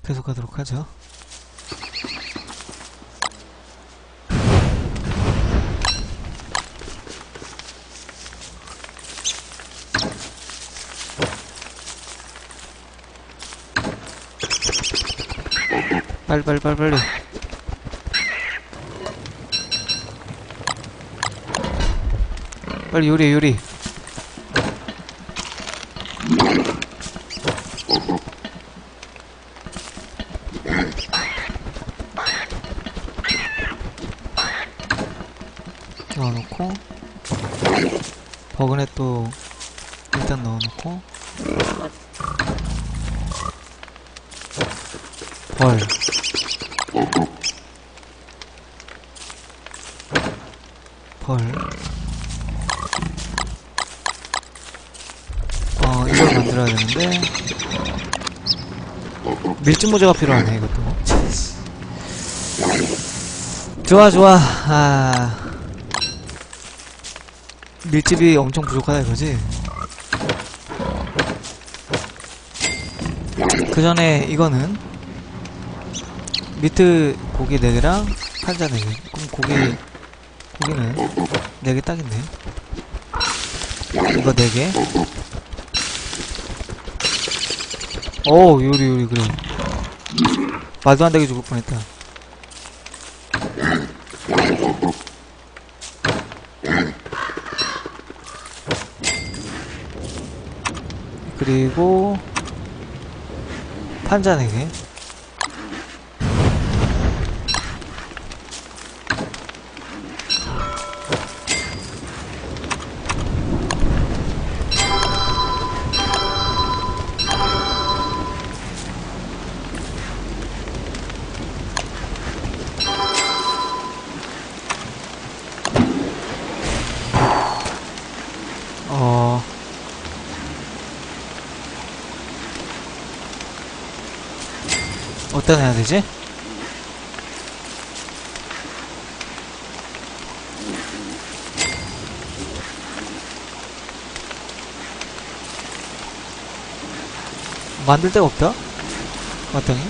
계속 가도록 하죠. 빨리 빨리 빨리 빨리. 빨리 요리해 요리. 넣어놓고 버그넷 또 일단 넣어놓고 벌 이걸 만들어야 되는데 밀짚 모자가 필요하네 이것도. 좋아 좋아. 밀집이 엄청 부족하다 이거지. 그 전에 이거는 미트 고기 4개랑 판자 4개. 그럼 고기는 4개 딱있네. 이거 4개. 오 요리 그래. 말도 안 되게 죽을 뻔했다. 그리고 판자 4개. 어디다 해야 되지? 만들 데가 없다? 마땅히?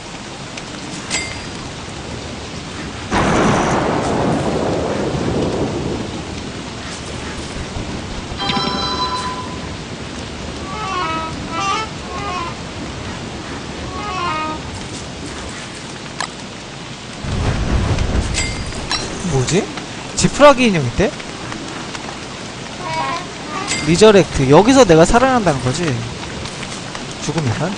뭐지? 지푸라기 인형인데? 리저렉트. 여기서 내가 살아난다는 거지? 죽으면?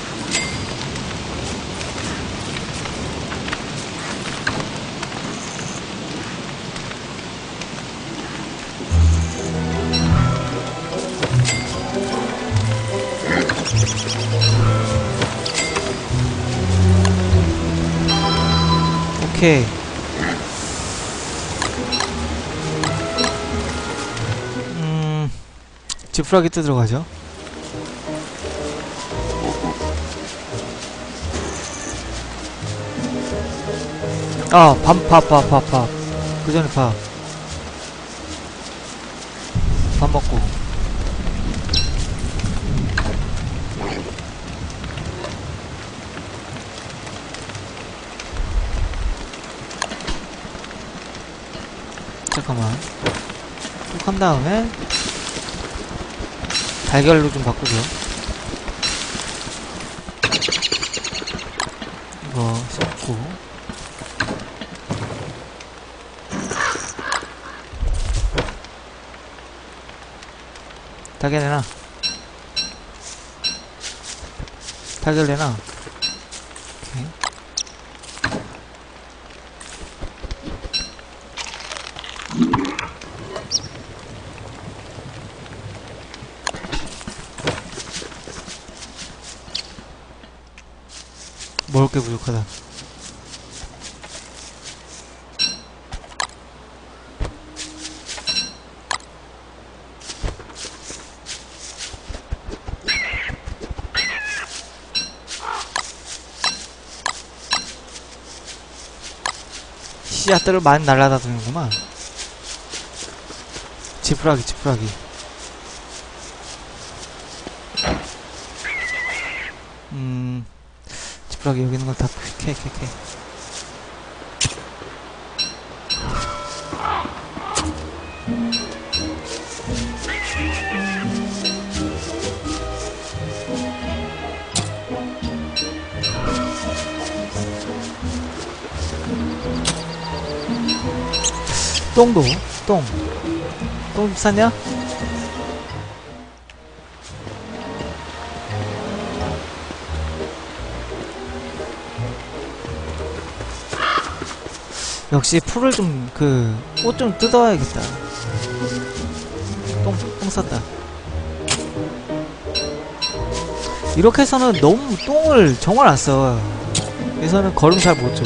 오케이. 지푸라기 뜯으러 가죠. 밥. 그 전에 밥 먹고. 잠깐만. 쭉 한 다음에 달걀로 좀 바꾸죠. 이거 씹고 달걀 내놔. 달걀 내놔. 오케이. 먹을 게 부족하다. 씨앗들을 많이 날라다니는구만. 지푸라기. 그러게 여기 있는 거 다 캐. 똥도 똥 쌌냐? 역시 풀을 좀 옷 좀 뜯어야겠다. 똥 쌌다. 이렇게 해서는 너무 똥을 정말 안 써. 여기서는 걸음 잘 못 줘.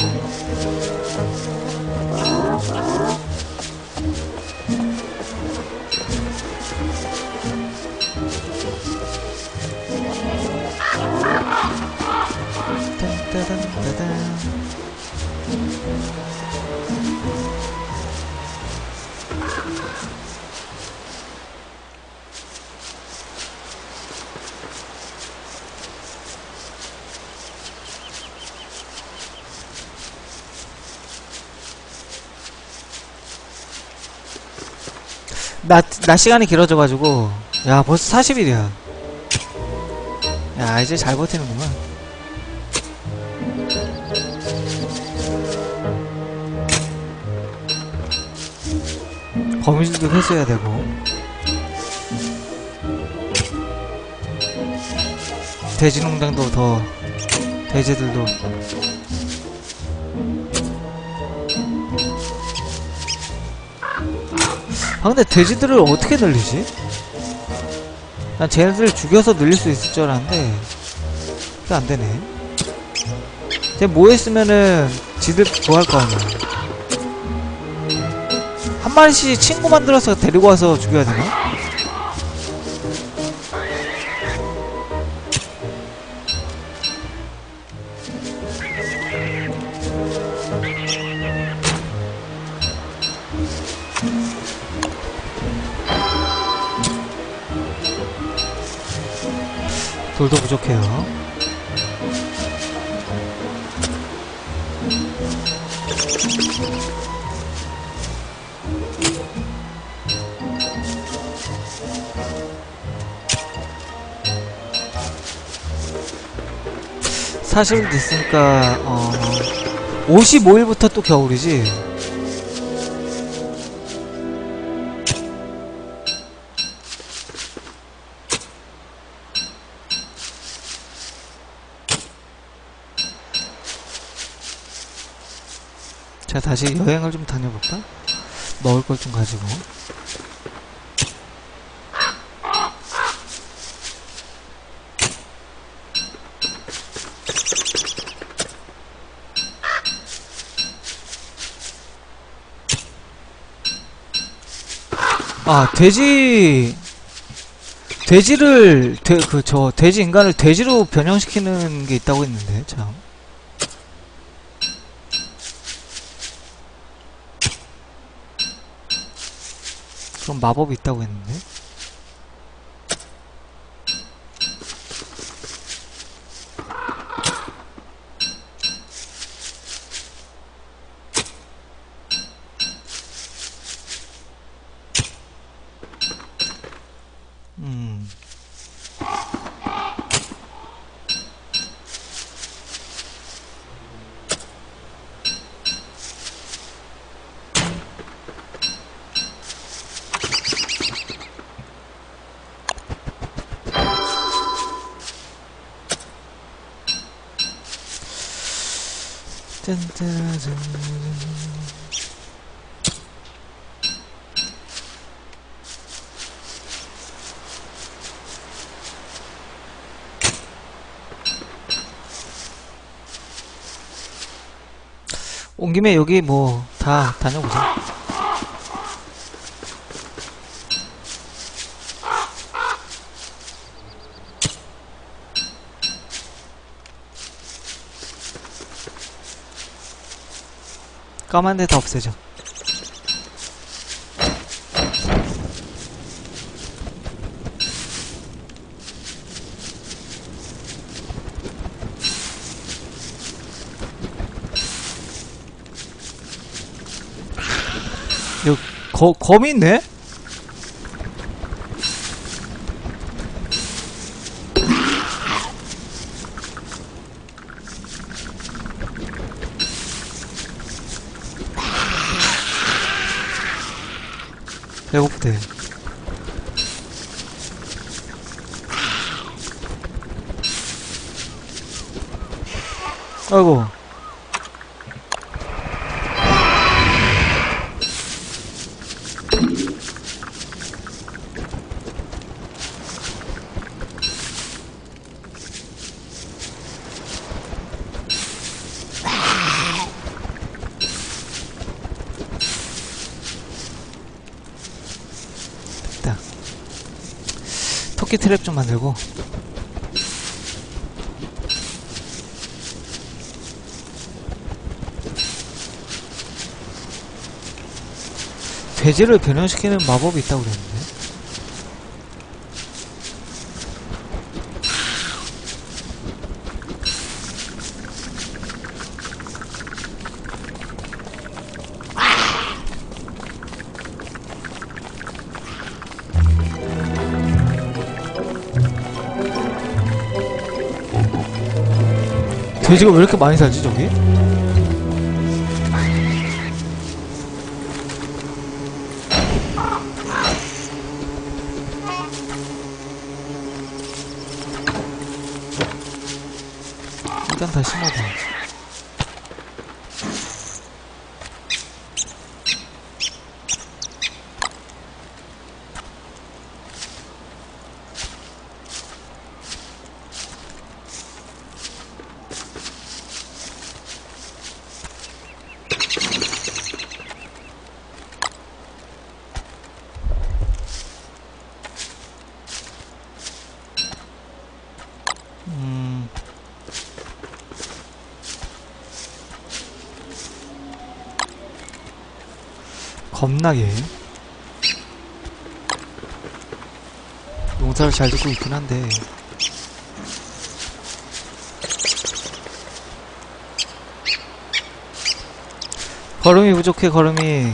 낮 시간이 길어져가지고 야 벌써 40일이야 야 이제 잘 버티는구만. 거미줄도 회수해야 되고 돼지농장도 더 돼지들도 근데 돼지들을 어떻게 늘리지? 난 쟤네들 죽여서 늘릴 수 있을 줄 알았는데 그게 안되네. 쟤 모여있으면은 지들 좋아할 거 아니야. 한 마리씩 친구 만들어서 데리고 와서 죽여야 되나? 돌도 부족해요. 사실 됐으니까 55일부터 또 겨울이지. 자 다시 여행을 좀 다녀볼까? 먹을 걸 좀 가지고. 아 돼지 인간을 돼지로 변형시키는 게 있다고 했는데 참. 그럼 마법이 있다고 했는데. 온 김에 여기 뭐 다 다녀보자. 까만 데 다 없애죠. 여기 검이 있네? 배고프대. 아이고. 됐다. 토끼 트랩 좀 만들고. 돼지를 변형시키는 마법이 있다고 그랬는데. 돼지가 왜 이렇게 많이 살지 저기? 일단 다 심어봐. 겁나게 농사를 잘 짓고 있긴 한데 걸음이 부족해. 걸음이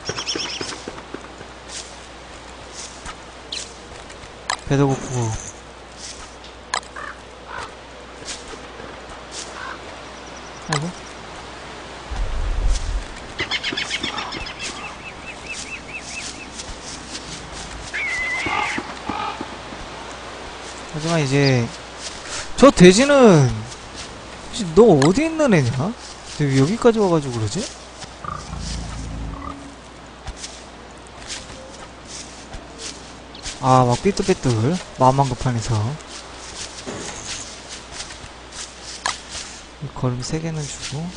배도 고프고. 아이고. 하지만 이제 저 돼지는 혹시 너 어디 있는 애냐? 왜 여기까지 와가지고 그러지? 아, 막 삐뚤빼뚤 마음만 급한 애서 걸음 3개는 주고.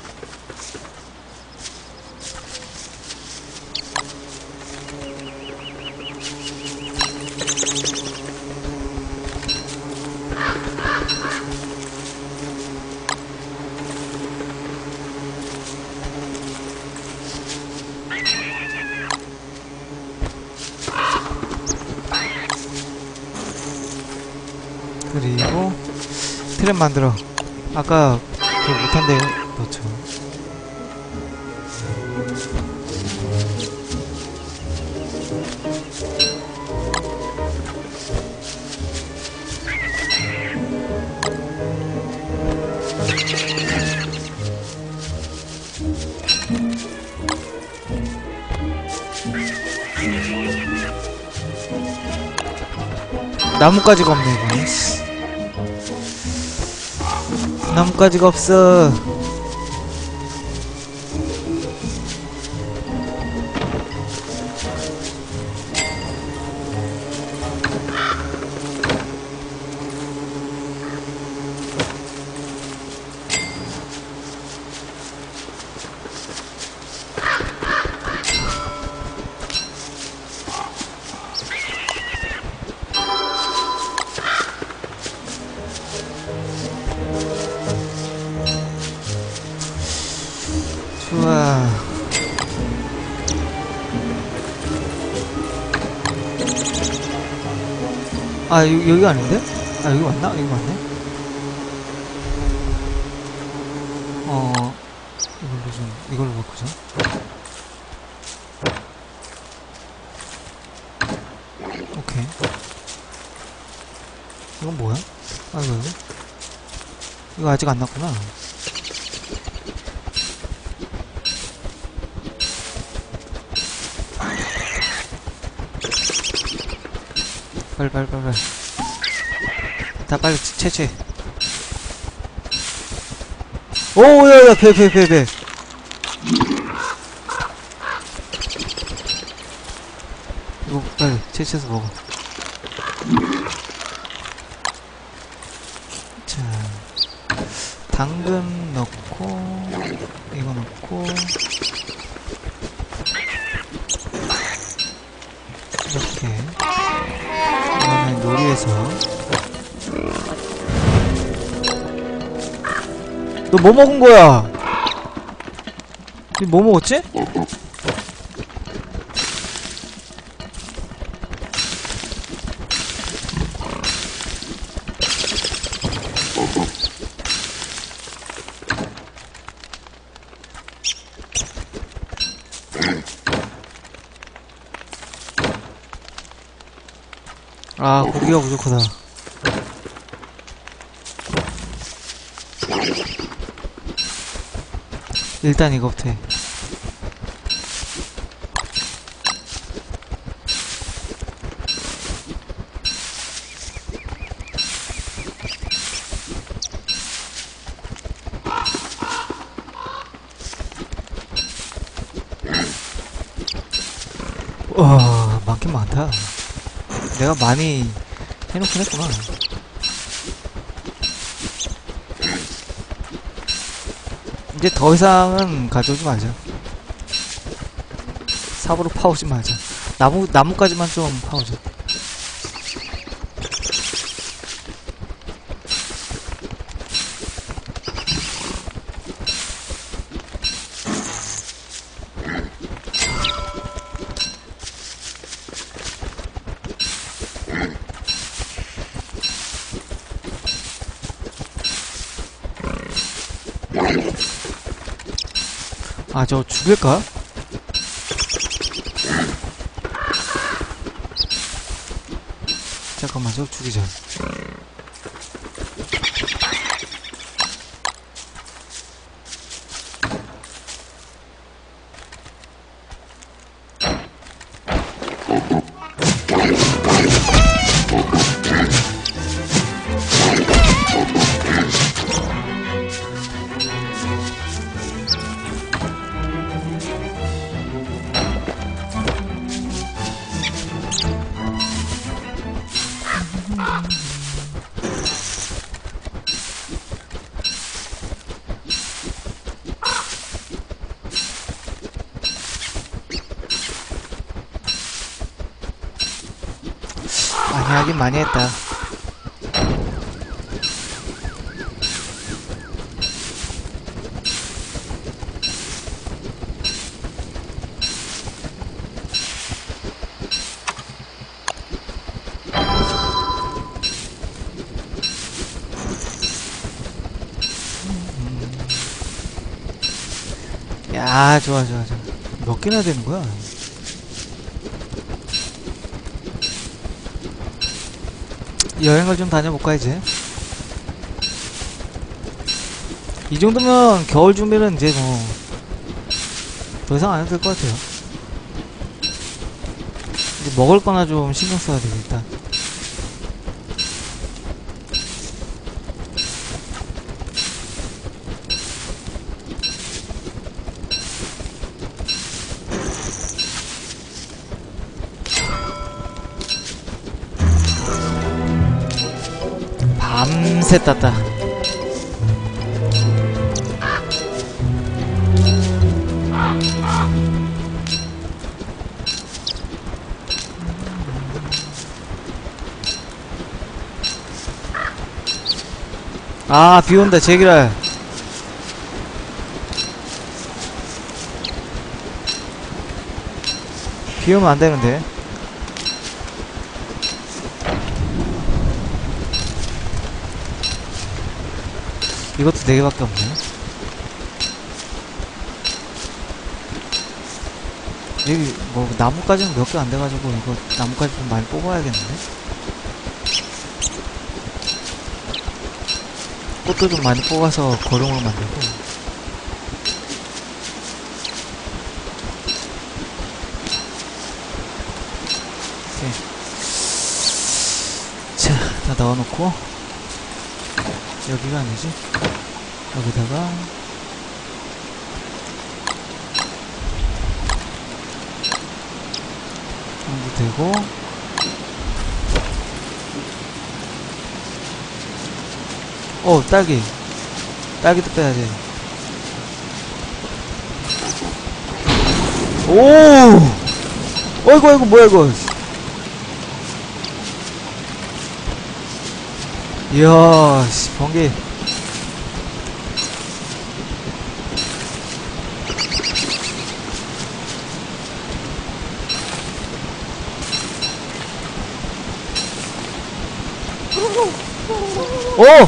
그리고 트랩 만들어. 아까 그 못한 데 넣죠. 나뭇가지가 없네 이번에. 나뭇가지가 없어. 좋아. 아, 여기가 아닌데? 아, 여기 맞나? 여기 맞네? 이걸로 바꾸자. 이건 뭐야? 아이고, 이거 아직 안 났구나. 빨리. 다 빨리 채취해. 오, 야, 배. 이거 빨리 채취해서 먹어. 자, 당근 넣고, 이거 넣고, 이렇게. 이거는 요리해서. 너 뭐 먹은 거야? 니 뭐 먹었지? 아, 고기가 부족하다. 일단 이거부터 해. 와, 많긴 많다. 내가 많이 해놓긴 했구나. 이제 더 이상은 가져오지 말자. 삽으로 파오지 말자. 나무까지만 좀 파오자. 아, 저거 죽일까? 잠깐만, 저거 죽이자. 많이 하긴 많이 했다. 야, 좋아. 몇 개나 되는 거야? 여행을 좀 다녀볼까, 이제? 이 정도면 겨울 준비는 이제 뭐, 더 이상 안 해도 될 것 같아요. 이제 먹을 거나 좀 신경 써야 되겠다. 밤새 땄다. 아, 비온다, 제기랄. 비오면 안 되는데. 이것도 4개밖에 없네. 여기 뭐 나무까지는 몇 개 안 돼가지고 이거 나무까지 좀 많이 뽑아야겠는데. 꽃도 좀 많이 뽑아서 거름으로 만들고. 오케이. 자, 다 넣어놓고. 여기가 아니지? 여기다가 여기 되고. 딸기도 빼야지. 오! 어이구, 뭐야, 이거. 이야, 씨, 번개. 오!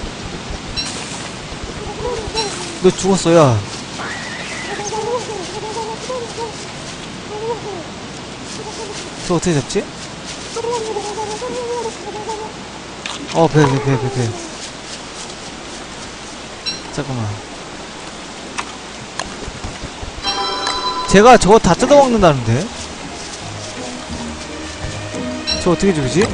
너 죽었어, 야. 저 어떻게 잡지? 배. 잠깐만. 제가 저거 다 뜯어먹는다는데? 저 어떻게 죽이지?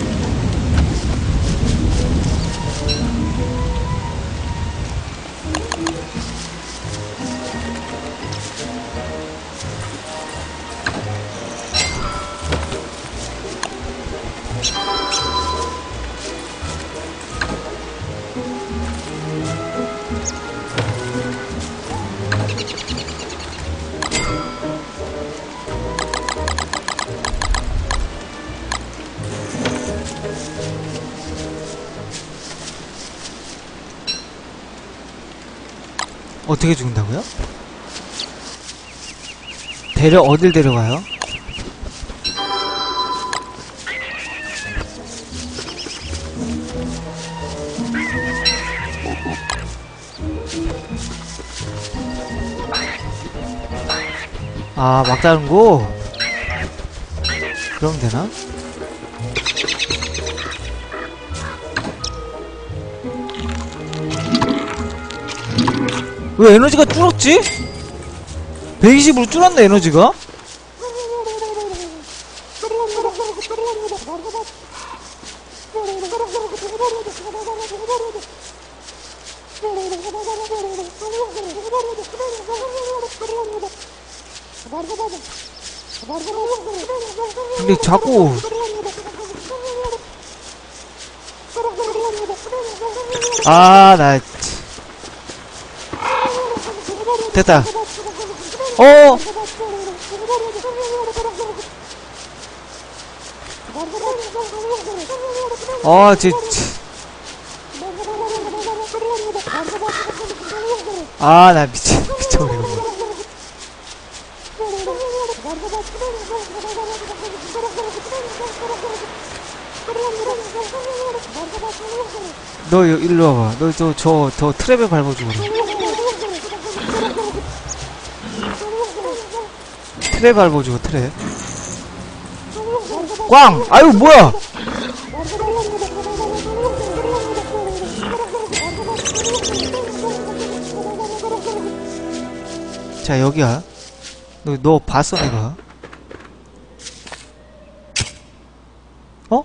어떻게 죽는다고요? 어딜 데려가요? 아, 막다른거? 그러면 되나? 왜 에너지가 줄었지? 120으로 줄었네, 에너지가? 근데 자꾸 나 됐다. 나 미쳐버리겠네. 너 일로 와봐. 너 저 트랩에 밟아주고 그래. 트랩 밟아주고, 트랩. 꽝! 아유, 뭐야! 자, 여기야. 너 봤어, 내가? 어?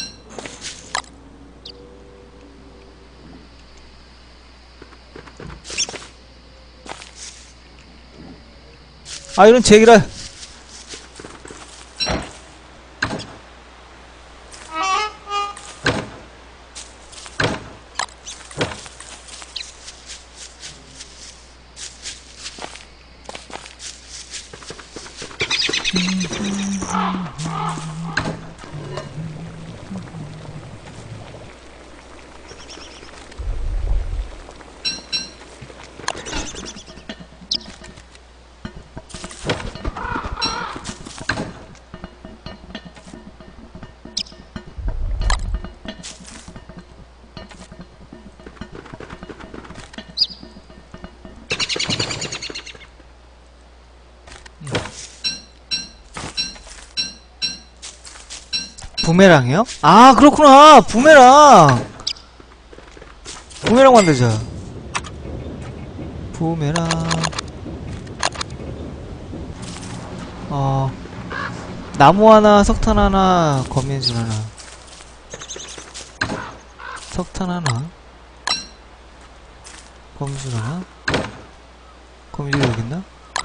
아, 이런 제기라. 부메랑이요? 아, 그렇구나. 부메랑. 부메랑 만들자. 부메랑. 나무 하나, 석탄 하나, 거미줄 하나. 석탄 하나. 거미줄 하나. 거미줄 여기 있나?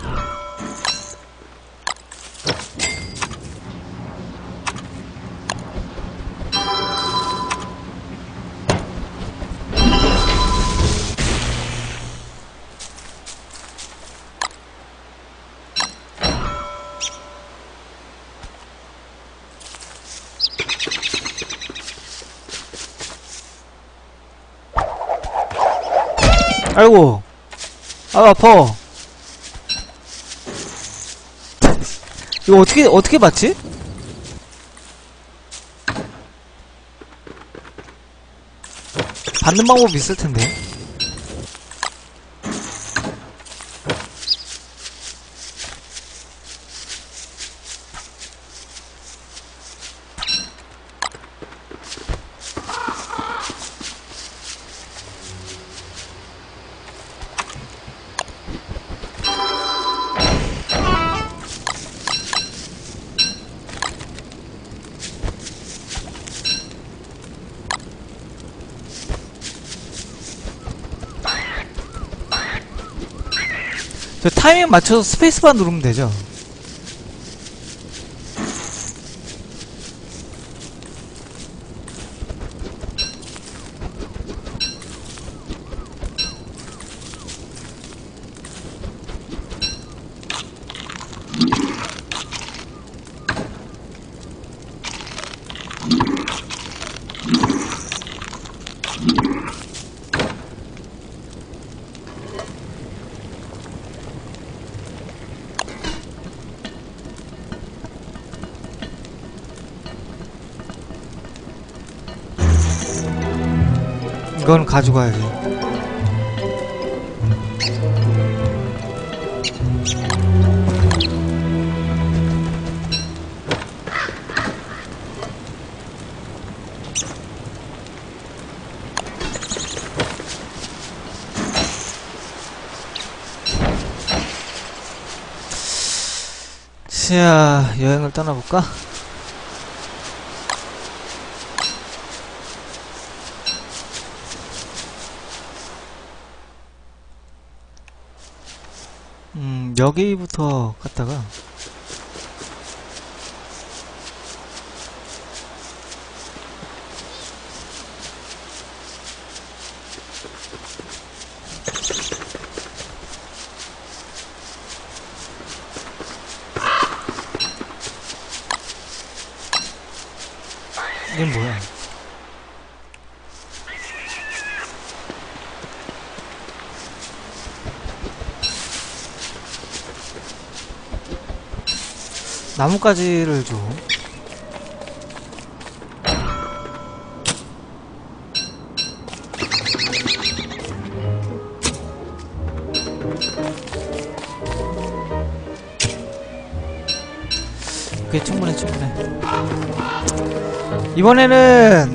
아이고, 아파. 이거 어떻게 맞지? 받는 방법이 있을 텐데. 저 타이밍 맞춰서 스페이스바 누르면 되죠. 이건 가져가야지. 자, 여행을 떠나볼까? 여기부터 갔다가 이게 뭐야? 나뭇가지를 줘. 그게 충분해. 이번에는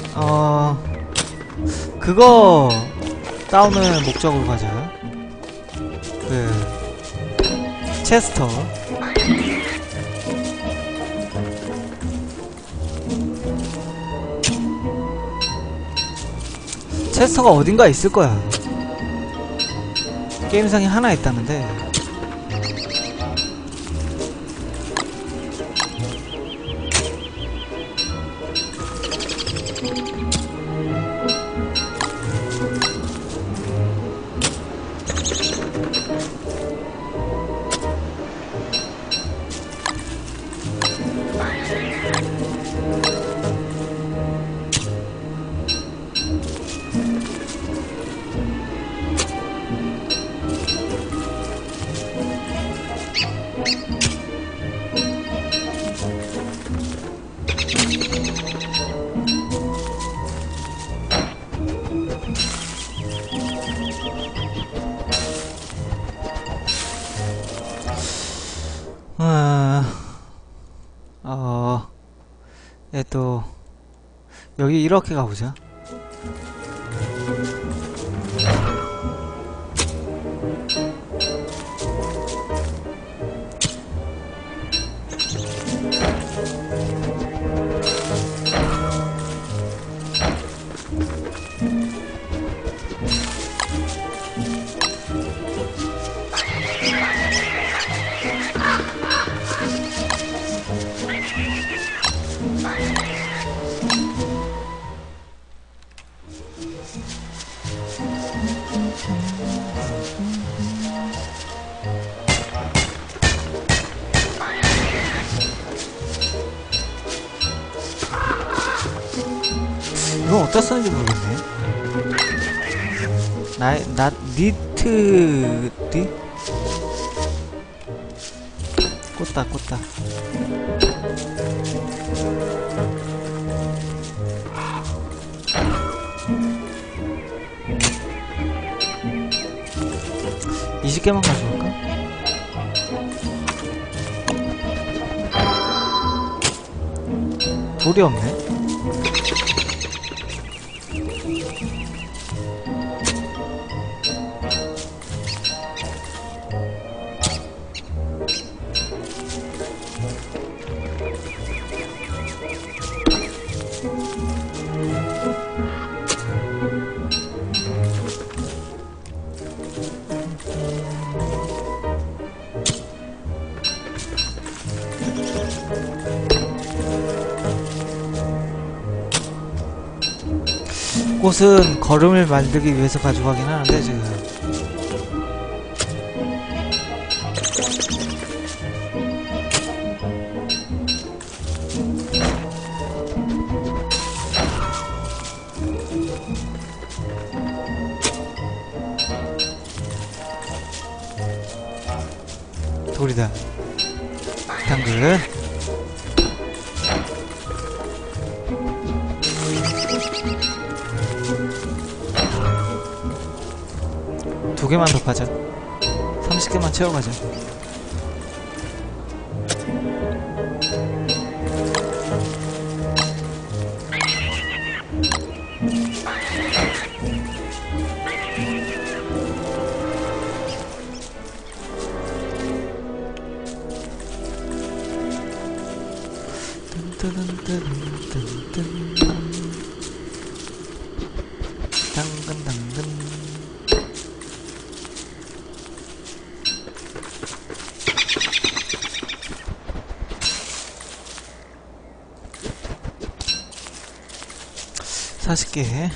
그거 다운을 목적으로 가자. 그 체스터. 체스터가 어딘가 있을 거야. 게임상에 하나 있다는데. 또 여기 이렇게 가보자. 이건 어디다 쓰는지 모르겠네. 니트, 꽂다. 이십 개만 가져올까? 돌이 없네? 꽃은 걸음을 만들기 위해서 가져가긴 하는데 지금 돌이다. 당근 두 개만 더 파자. 30개만 채워가자. 당근 (40개)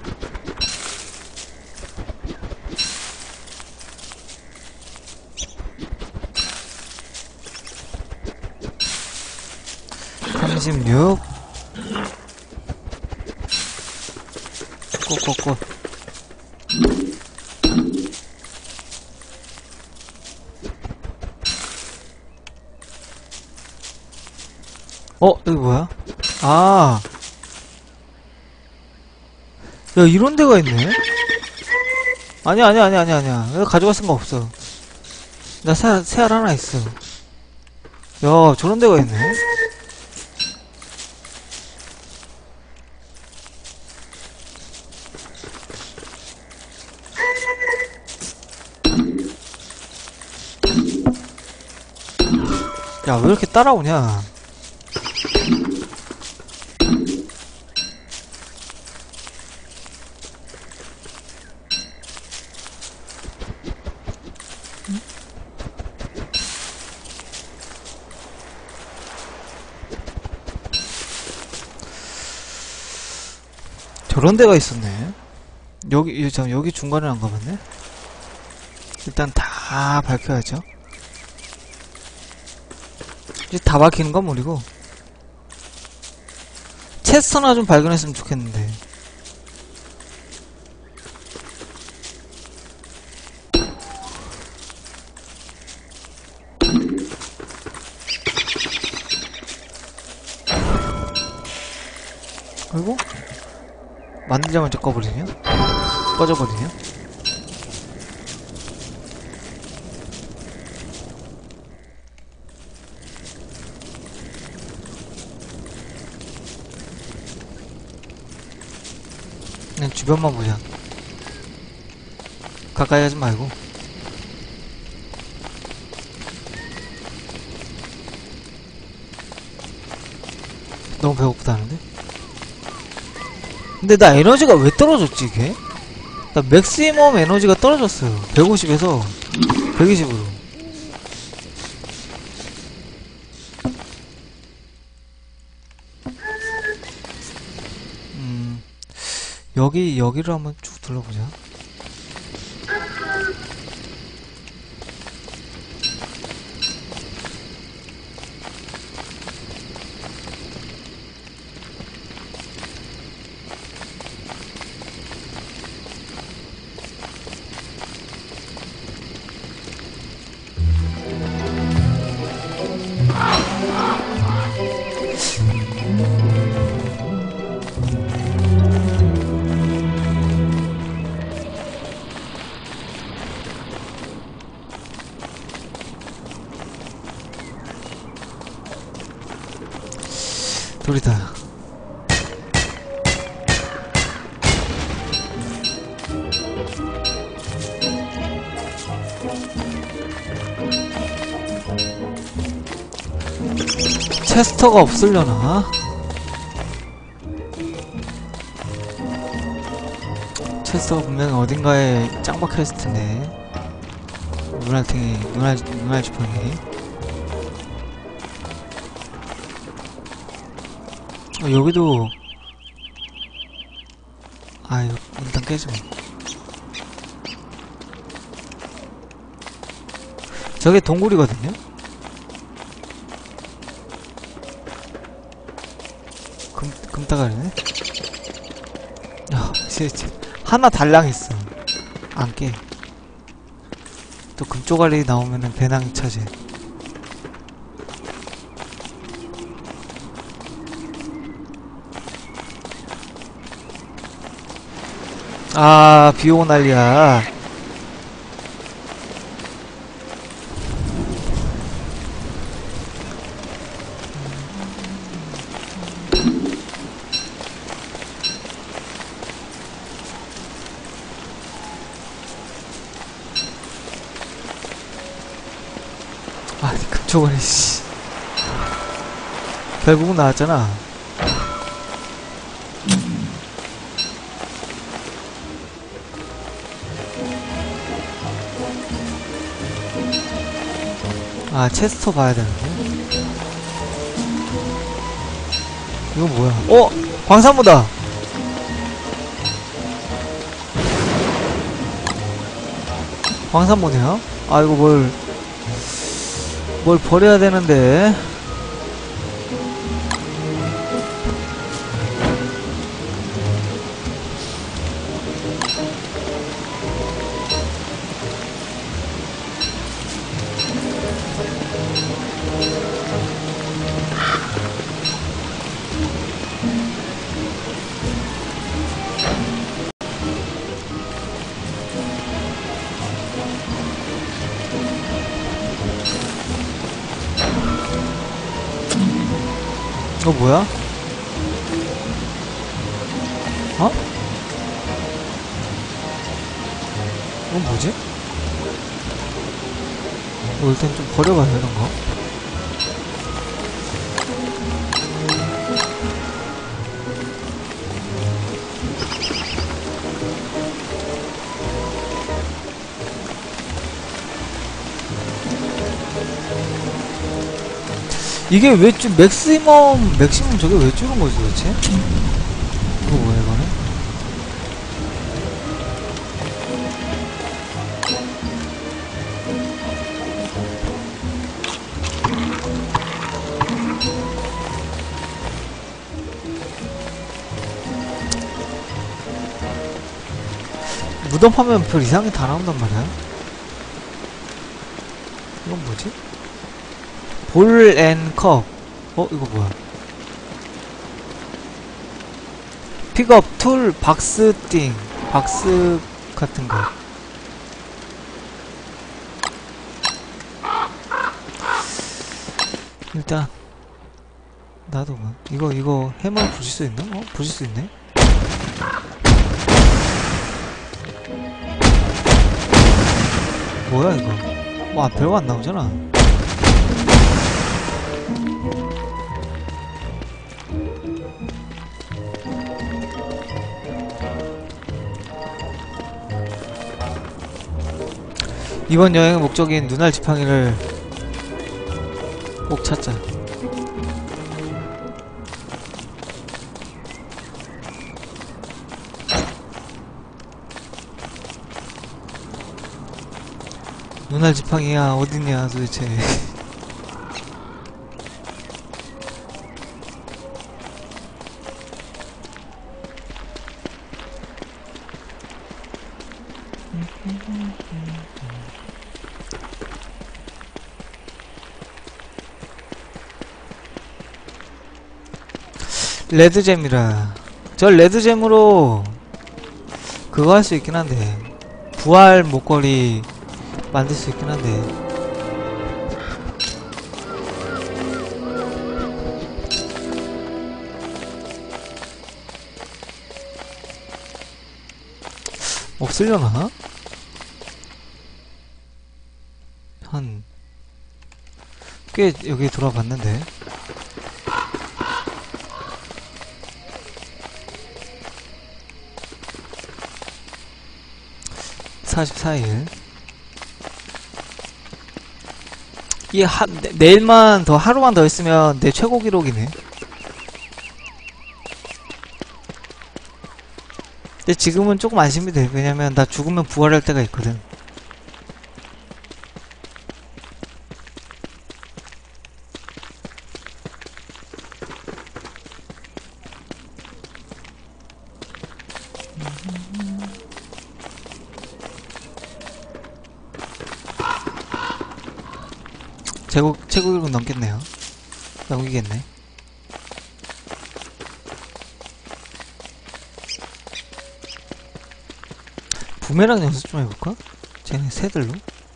(36) 꽃 여기 뭐야? 아, 야, 이런 데가 있네? 아니야. 내가 가져갈 수가 없어. 나 새알 하나 있어. 야, 저런 데가 있네? 야, 왜 이렇게 따라오냐? 저런 데가 있었네. 여기 중간에 안 가봤네? 일단 다 밝혀야죠. 이제 다 밝히는 건 무리고. 체스터나 좀 발견했으면 좋겠는데. 그리고 만들자마자 꺼버리냐? 꺼져버리냐? 그냥 주변만 보자. 가까이 하지 말고. 너무 배고프다는데? 근데 나 에너지가 왜 떨어졌지 이게? 나 맥시멈 에너지가 떨어졌어요. 150에서 120으로. 여기를 한번 쭉 둘러보자. 둘이다. 체스터가 없으려나? 체스터가 분명 어딘가에 짱 박혀있을 텐데. 눈알 지팡이. 여기도 이거 일단 깨지마. 저게 동굴이거든요? 금따가리네? 야, 하나 달랑했어. 안 깨. 또 금쪽알이 나오면은 배낭이 차지. 비오고 난리야. 금쪽알이, 씨. 결국은 나왔잖아. 체스터 봐야 되는데. 이거 뭐야? 광산무다! 광산무네요? 이거 뭘 버려야 되는데. 이거 뭐야? 이건 뭐지? 일단 좀 버려봐야 되는 거? 이게 왜 맥시멈 저게 왜 줄은 거지 도대체? 이거 뭐야 이거는? 무덤하면 별 이상하게 다 나온단 말이야. 이건 뭐지? 볼 앤 컵. 이거 뭐야? 픽업 툴 박스 띵. 박스 같은 거. 일단 나도 뭐 이거 해머 부실 수 있나? 부실 수 있네. 뭐야 이거? 별거 안 나오잖아. 이번 여행의 목적인 눈알 지팡이를 꼭 찾자. 눈알 지팡이야 어딨냐 도대체. 레드잼이라. 저 레드잼으로 그거 할 수 있긴 한데, 부활 목걸이 만들 수 있긴 한데. 없으려나? 꽤 여기 돌아봤는데. 44일. 이게 내일만 더, 하루만 더 있으면 내 최고 기록이네. 근데 지금은 조금 안심이 돼. 왜냐면 나 죽으면 부활할 때가 있거든. 최고 기록 넘겠네요. 넘기겠네. 부메랑 연습 좀 해볼까? 쟤네 새들로?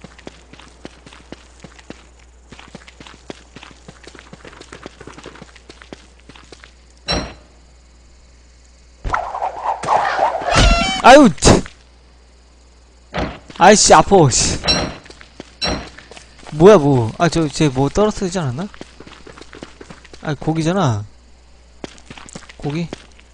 아유! 아이씨, 아파, 씨. 뭐야, 뭐. 아, 쟤 뭐 떨어뜨리지 않았나? 아, 고기잖아. 고기?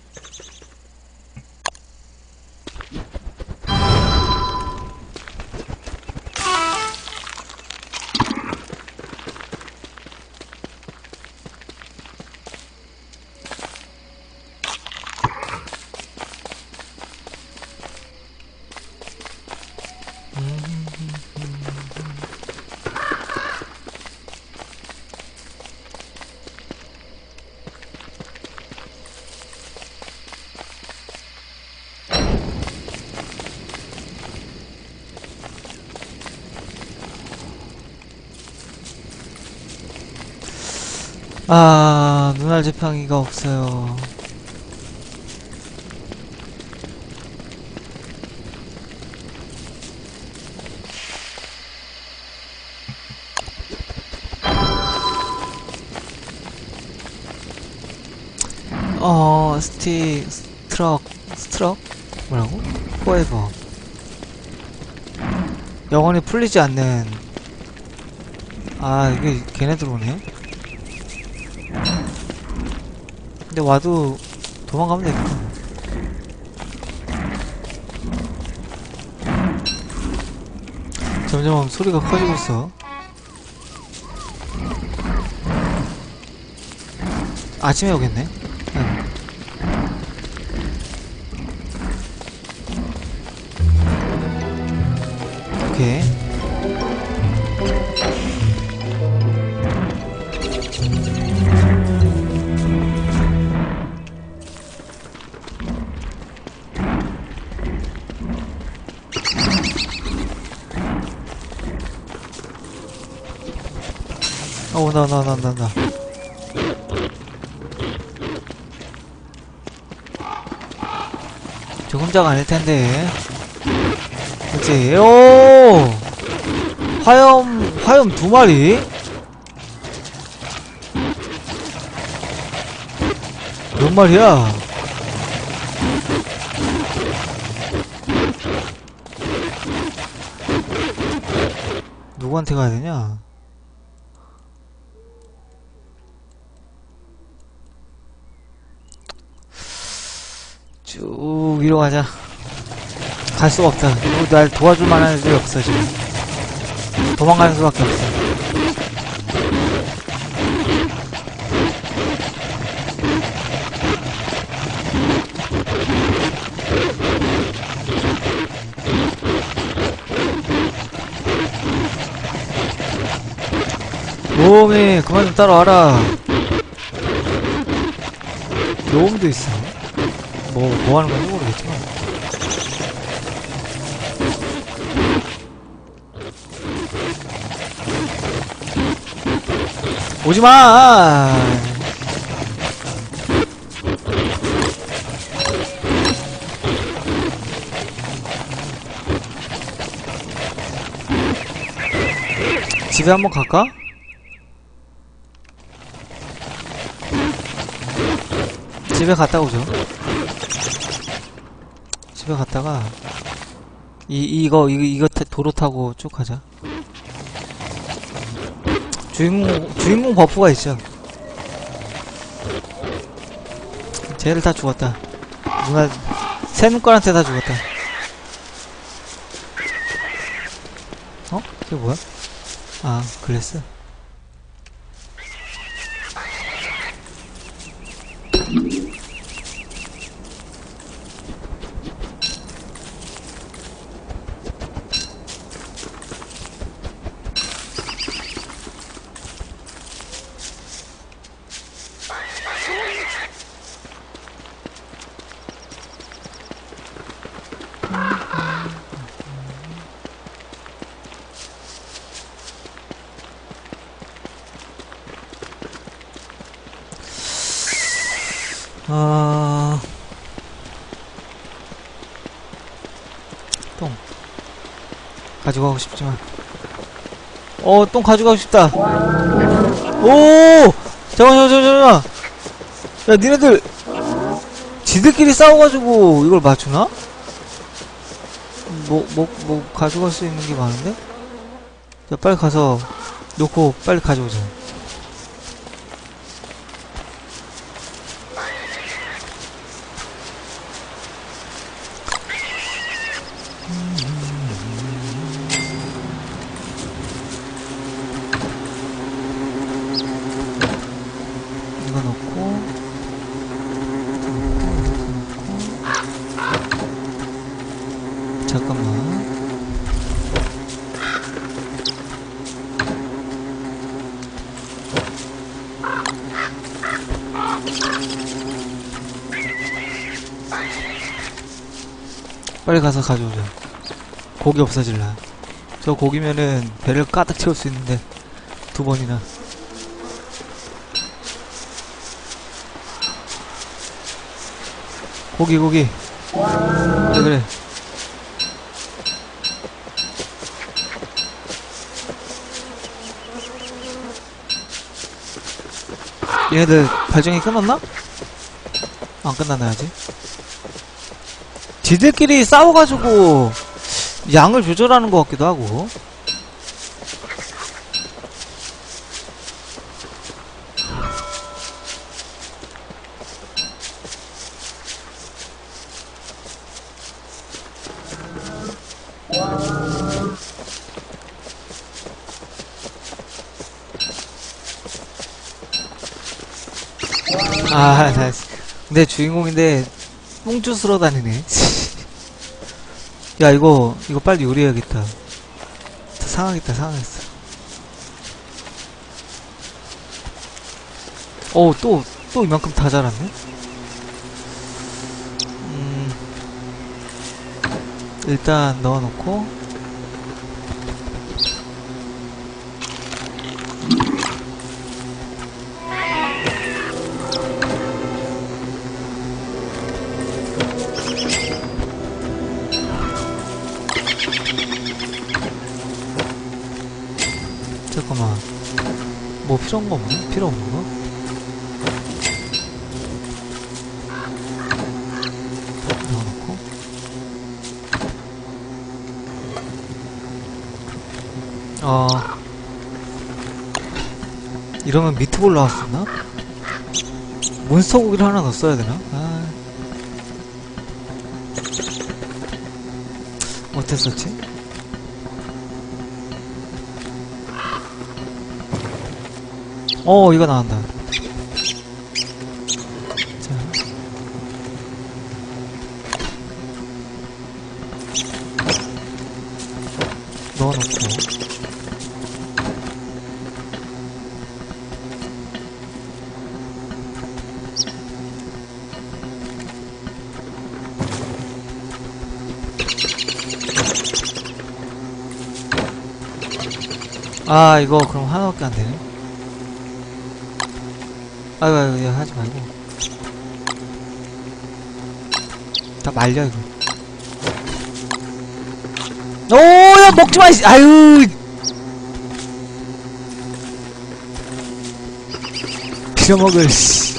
아, 눈알 지팡이가 없어요. 스트럭? 뭐라고? 포에버. 영원히 풀리지 않는. 아, 이게 걔네들 오네? 근데 와도 도망가면 되겠다. 점점 소리가 커지고 있어. 아침에 오겠네? 응. 오케이. 온다. 저 혼자가 아닐 텐데. 그치? 오! 화염 2마리? 몇 마리야? 누구한테 가야 되냐? 쭉 위로 가자. 갈 수가 없다. 날 도와줄 만한 애들이 없어 지금. 도망가는 수밖에 없어. 노움이 그만 좀 따라와라. 노움도 있어. 뭐 하는 건지 모르겠지만. 오지마! 집에 한번 갈까? 집에 갔다 오죠. 집에 갔다가 이거 도로 타고 쭉 가자. 주인공 버프가 있죠. 쟤를 다 죽었다. 누가 새 눈깔한테 다 죽었다. 어? 저게 뭐야? 아, 글래스. 똥 가져가고 싶지만 똥 가져가고 싶다. 오! 잠깐만. 야, 니네들 지들끼리 싸워가지고 이걸 맞추나? 가져갈 수 있는 게 많은데? 자, 빨리 가서 놓고 빨리 가져오자. 이거 넣고 잠깐만. 빨리 가서 가져오자. 고기 없어질라. 저 고기면은 배를 가득 채울 수 있는데 2번이나. 고기 그래. 얘네들 발정이 끝났나? 안 끝났네 아직. 지들끼리 싸워가지고 양을 조절하는 것 같기도 하고. 아, 근데 주인공인데 뽕주스러 다니네. 야, 이거 빨리 요리해야겠다. 상하겠어. 또 이만큼 다 자랐네? 일단 넣어놓고. 잠깐만. 뭐 필요한 거 없나? 필요 없는 거? 넣어놓고. 이러면 미트볼 나왔었나? 몬스터 고기를 하나 넣었어야 되나? 어땠었지? 이거 나온다. 자. 넣어놓고. 아, 이거 그럼 하나밖에 안 되네. 아이고, 이거 하지 말고. 다 말려, 이거. 오, 야, 먹지 마, 이씨. 아유. 빌어먹을, 씨.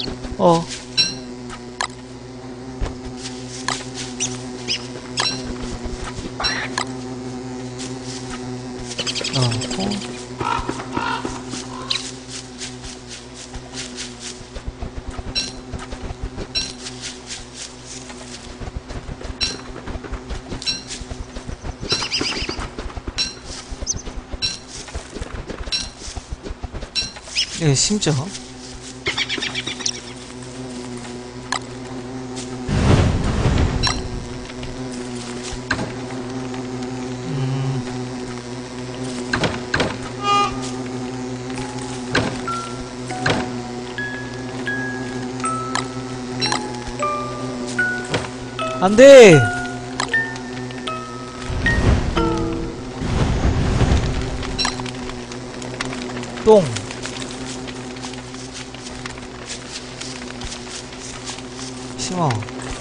예, 심죠. 안 돼! 똥. 심어.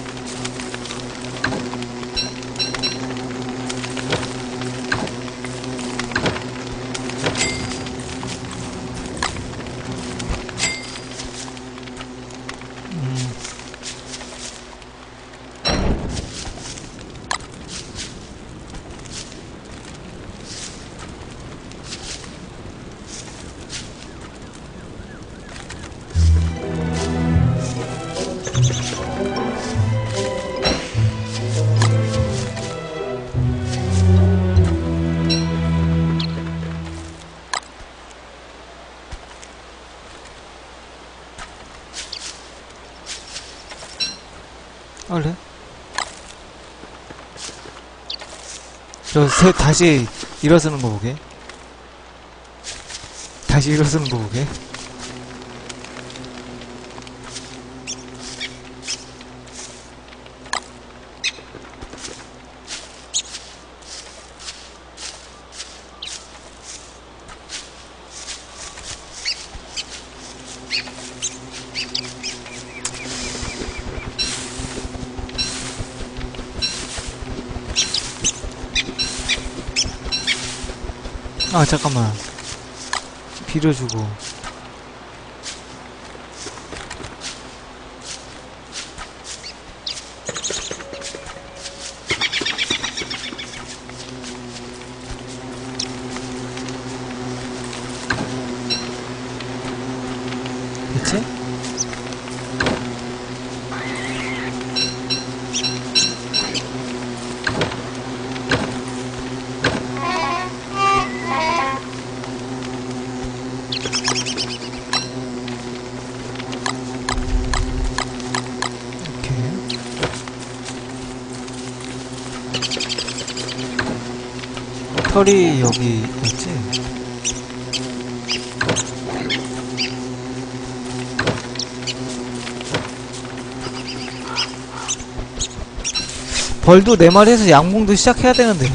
그래? 다시 일어서는 거 보게. 다시 일어서는 거 보게. 아, 잠깐만. 빌어주고. 됐지? 털이 여기 있지? 벌도 4마리 해서 양봉도 시작해야 되는데.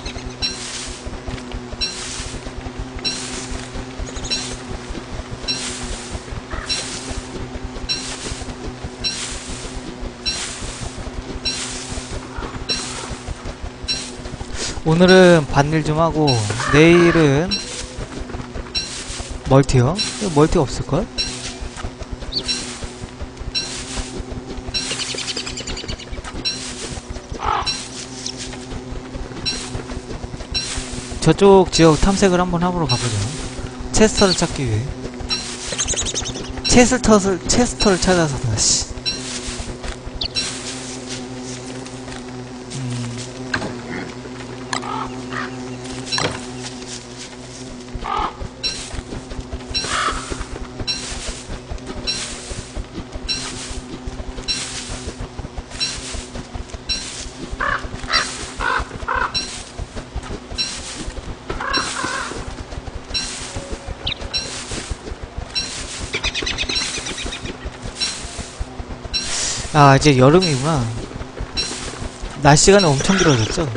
오늘은 밭일 좀 하고 내일은 멀티요? 멀티가 없을걸? 저쪽 지역 탐색을 한번 하러 가보죠. 체스터를 찾기 위해. 체스터를 찾아서다, 씨. 아, 이제 여름이구나. 낮 시간이 엄청 길어졌죠?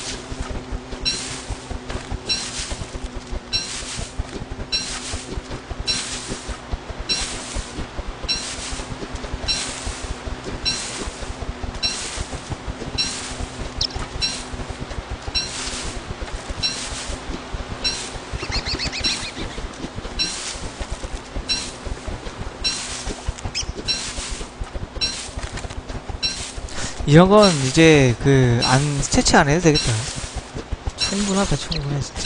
이런 건 이제 채취 안 해도 되겠다. 충분하다, 충분해, 진짜.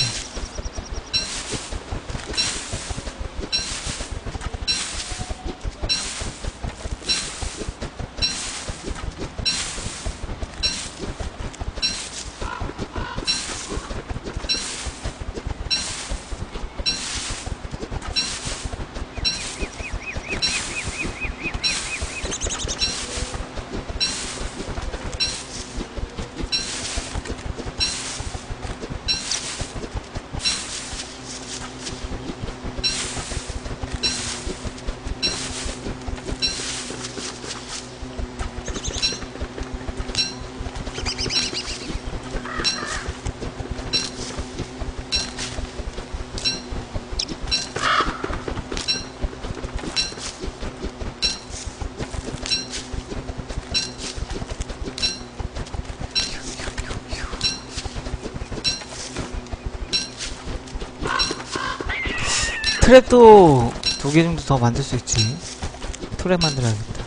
트랩도 2개 정도 더 만들 수 있지. 트랩 만들어야겠다.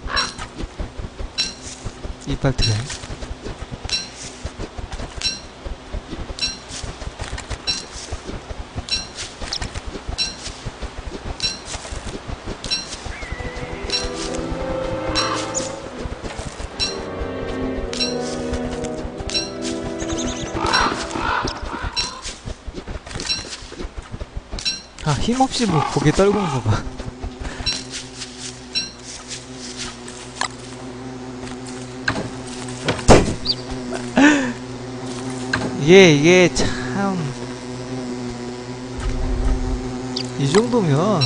이빨 트랩. 아, 힘없이 뭐 고개 떨구는 거 봐. 이게 참, 이 정도면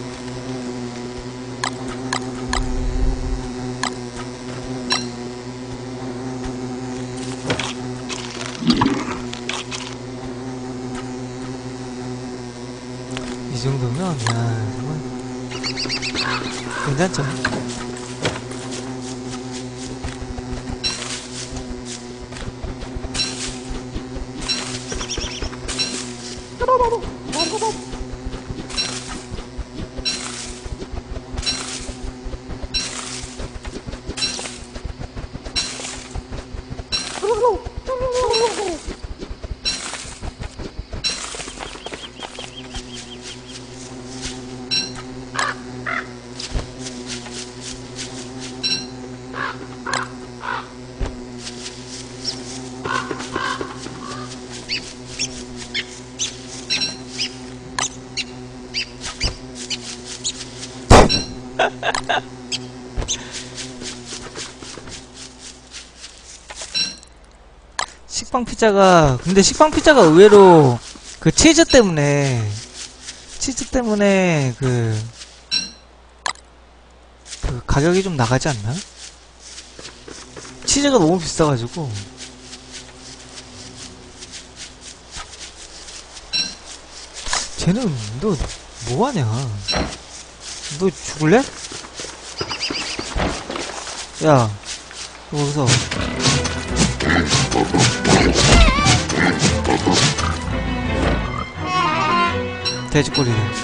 야, 정말 괜찮죠? 식빵 피자가, 근데 식빵 피자가 의외로 그 치즈 때문에 가격이 좀 나가지 않나? 치즈가 너무 비싸가지고. 쟤는 너 뭐하냐? 너 죽을래? 야, 너 거기서 돼지꼬리네.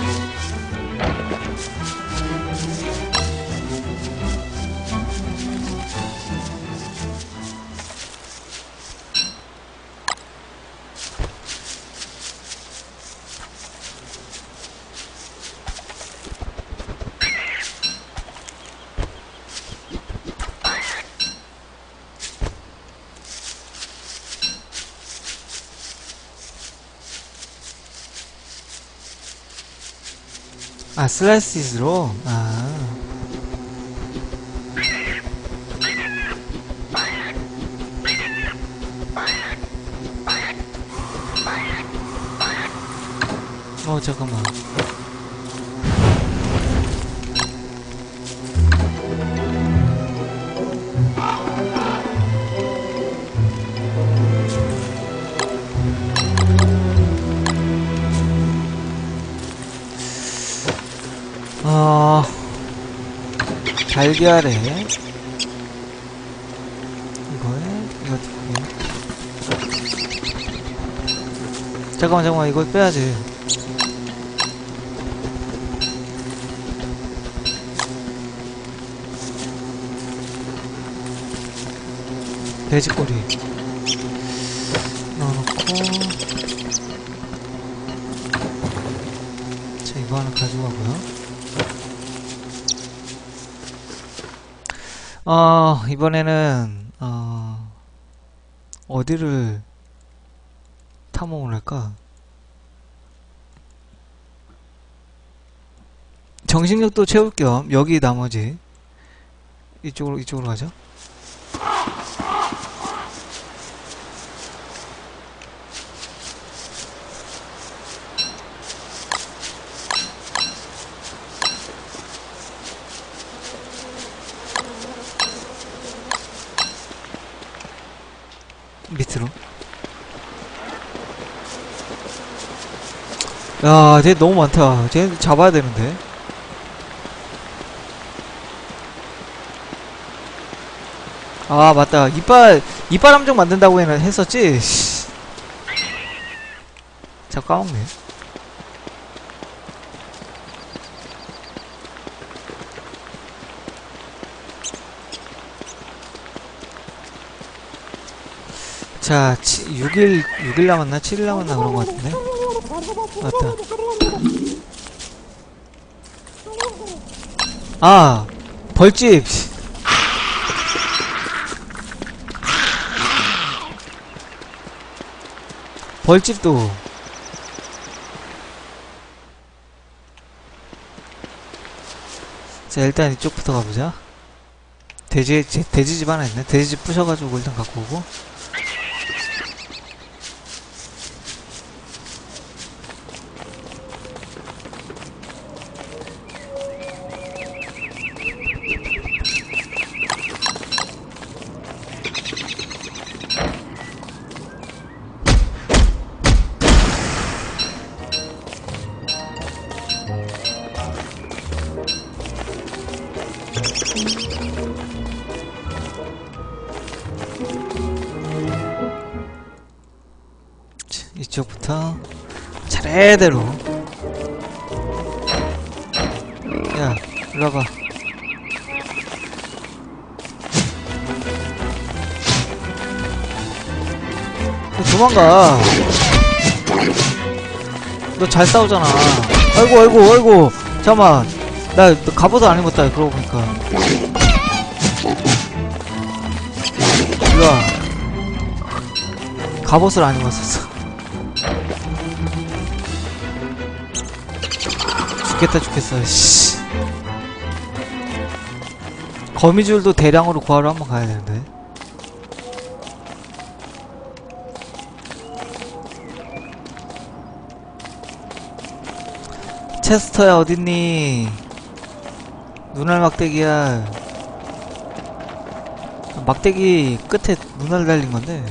아, 슬라이스로? 아. 잠깐만. 달걀에 이거 두 개. 잠깐만 이거 빼야지. 돼지꼬리 넣어놓고, 자 이거 하나 가져가고요. 이번에는 어디를 탐험을 할까? 정신력도 채울 겸 여기 나머지 이쪽으로 가죠. 밑으로. 야, 쟤 너무 많다. 쟤 잡아야 되는데. 아, 맞다. 이빨 함정 만든다고 했었지? 자꾸 까먹네. 자, 6일 남았나? 7일 남았나? 그런 것 같은데? 맞다. 아! 벌집! 벌집도. 자, 일단 이쪽부터 가보자. 돼지집 하나 있네? 돼지집 부셔가지고 일단 갖고 오고. 이쪽부터 차례대로. 야, 일로 와봐. 도망가. 너 잘 싸우잖아. 아이고. 잠깐만. 나 갑옷을 안 입었다. 그러고 보니까. 일로 와. 갑옷을 안 입었었어. 죽겠어. 씨. 거미줄도 대량으로 구하러 한번 가야 되는데. 체스터야, 어딨니? 눈알 막대기야. 막대기 끝에 눈알 달린 건데.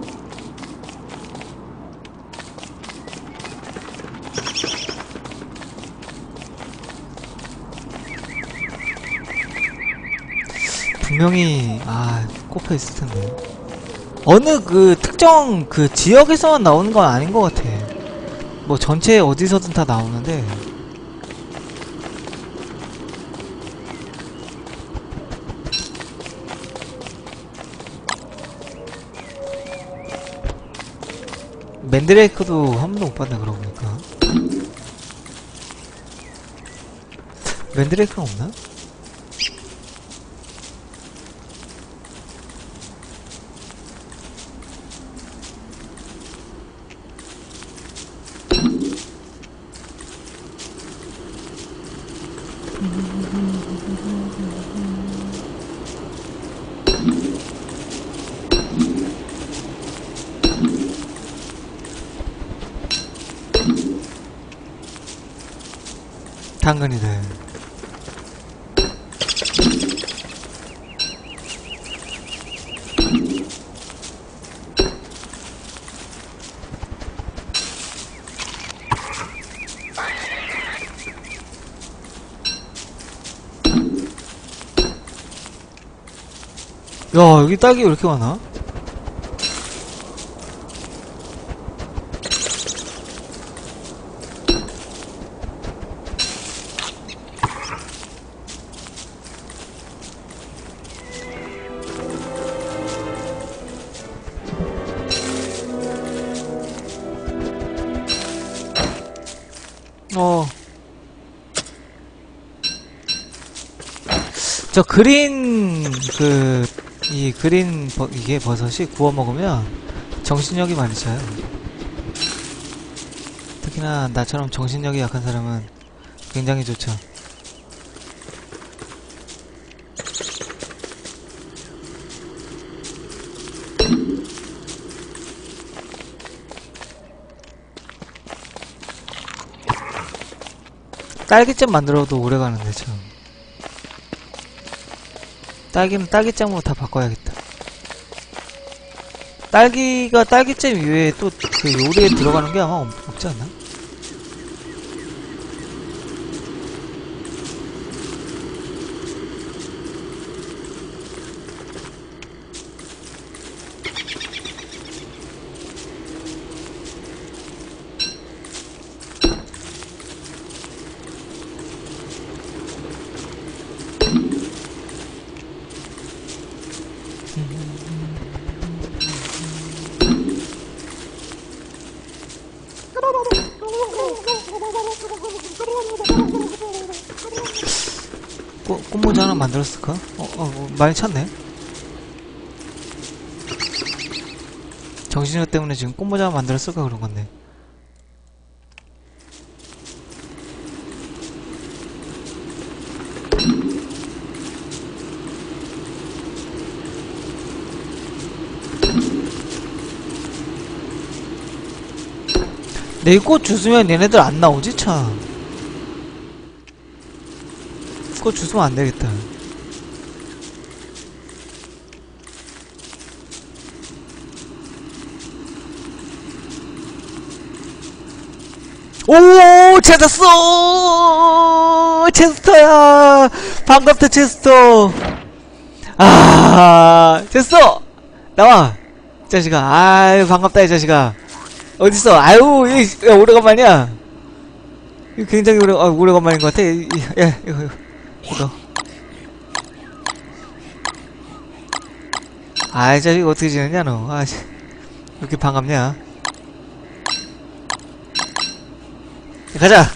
분명히 꼽혀 있을 텐데. 어느 특정 지역에서만 나오는 건 아닌 것 같아. 뭐 전체 어디서든 다 나오는데. 맨드레이크도 한 번도 못 봤네, 그러고 보니까. 맨드레이크는 없나? 당근이네. 야, 여기 딸기 왜 이렇게 많아? 저 그린 이 그린 이게 버섯이 구워 먹으면 정신력이 많이 차요. 특히나 나처럼 정신력이 약한 사람은 굉장히 좋죠. 딸기잼 만들어도 오래가는데 참. 딸기는 딸기잼으로 다 바꿔야겠다. 딸기가 딸기잼 이외에 또 그 요리에 들어가는 게 아마 없지 않나? 꽃모자 하나 만들었을까? 많이 찾네. 정신력 때문에 지금 꽃모자 하나 만들었을까 그런 건데. 내 꽃 주스면 얘네들 안 나오지 참. 꽃 주스면 안 되겠다. 오, 찾았어! 체스터야! 반갑다, 체스터! 아, 체스터! 나와! 이 자식아. 아유, 반갑다, 이 자식아. 어딨어? 아유, 야, 오래간만이야. 이거 굉장히 오래간만인 것 같아. 야, 이거. 아이, 자식 어떻게 지냈냐, 너. 아, 왜 이렇게 반갑냐? 가자!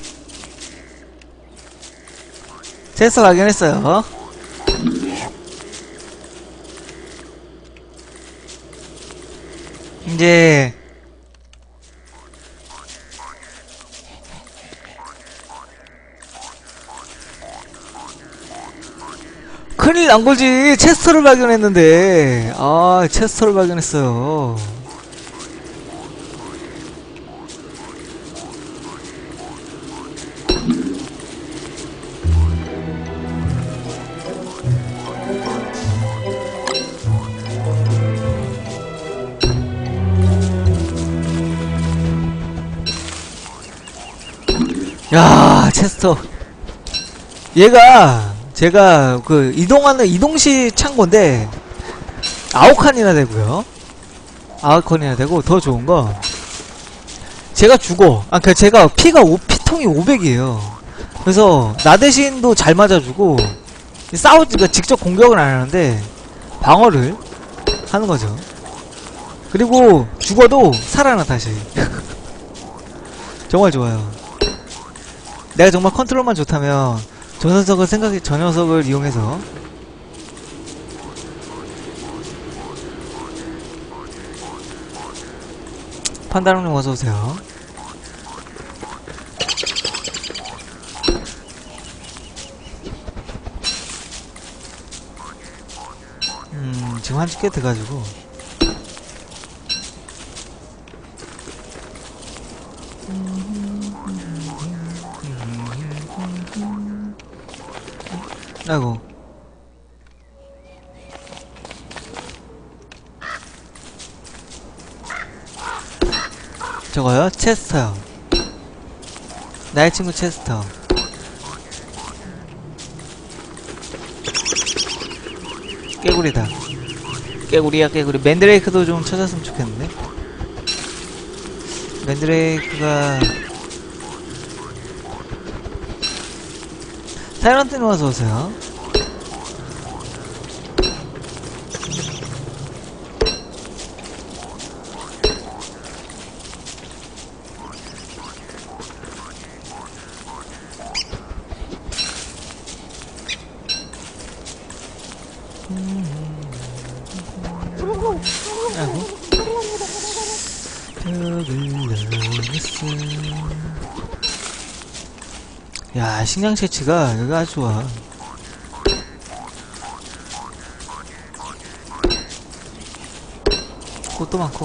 체스터 발견했어요. 이제, 큰일 난 거지. 체스터를 발견했는데. 아, 체스터를 발견했어요. 야, 체스터. 얘가 제가 그 이동하는 이동시 창고인데 9칸이나 되고요. 9칸이나 되고 더 좋은 거 제가 죽어. 그러니까 제가 피통이 500이에요. 그래서 나 대신도 잘 맞아주고 그러니까 직접 공격은 안 하는데 방어를 하는 거죠. 그리고 죽어도 살아나 다시. 정말 좋아요. 내가 정말 컨트롤만 좋다면 저 녀석을 이용해서 판다롱님 어서오세요. 지금 한지 꽤 돼가지고 아이고. 저거요? 체스터요. 나의 친구 체스터. 깨구리다. 깨구리야 깨구리. 맨드레이크도 좀 찾았으면 좋겠는데. 맨드레이크가 타이런트님 어서오세요. 아이고. 야, 식량 채취가 여기가 아주 좋아. 꽃도 많고.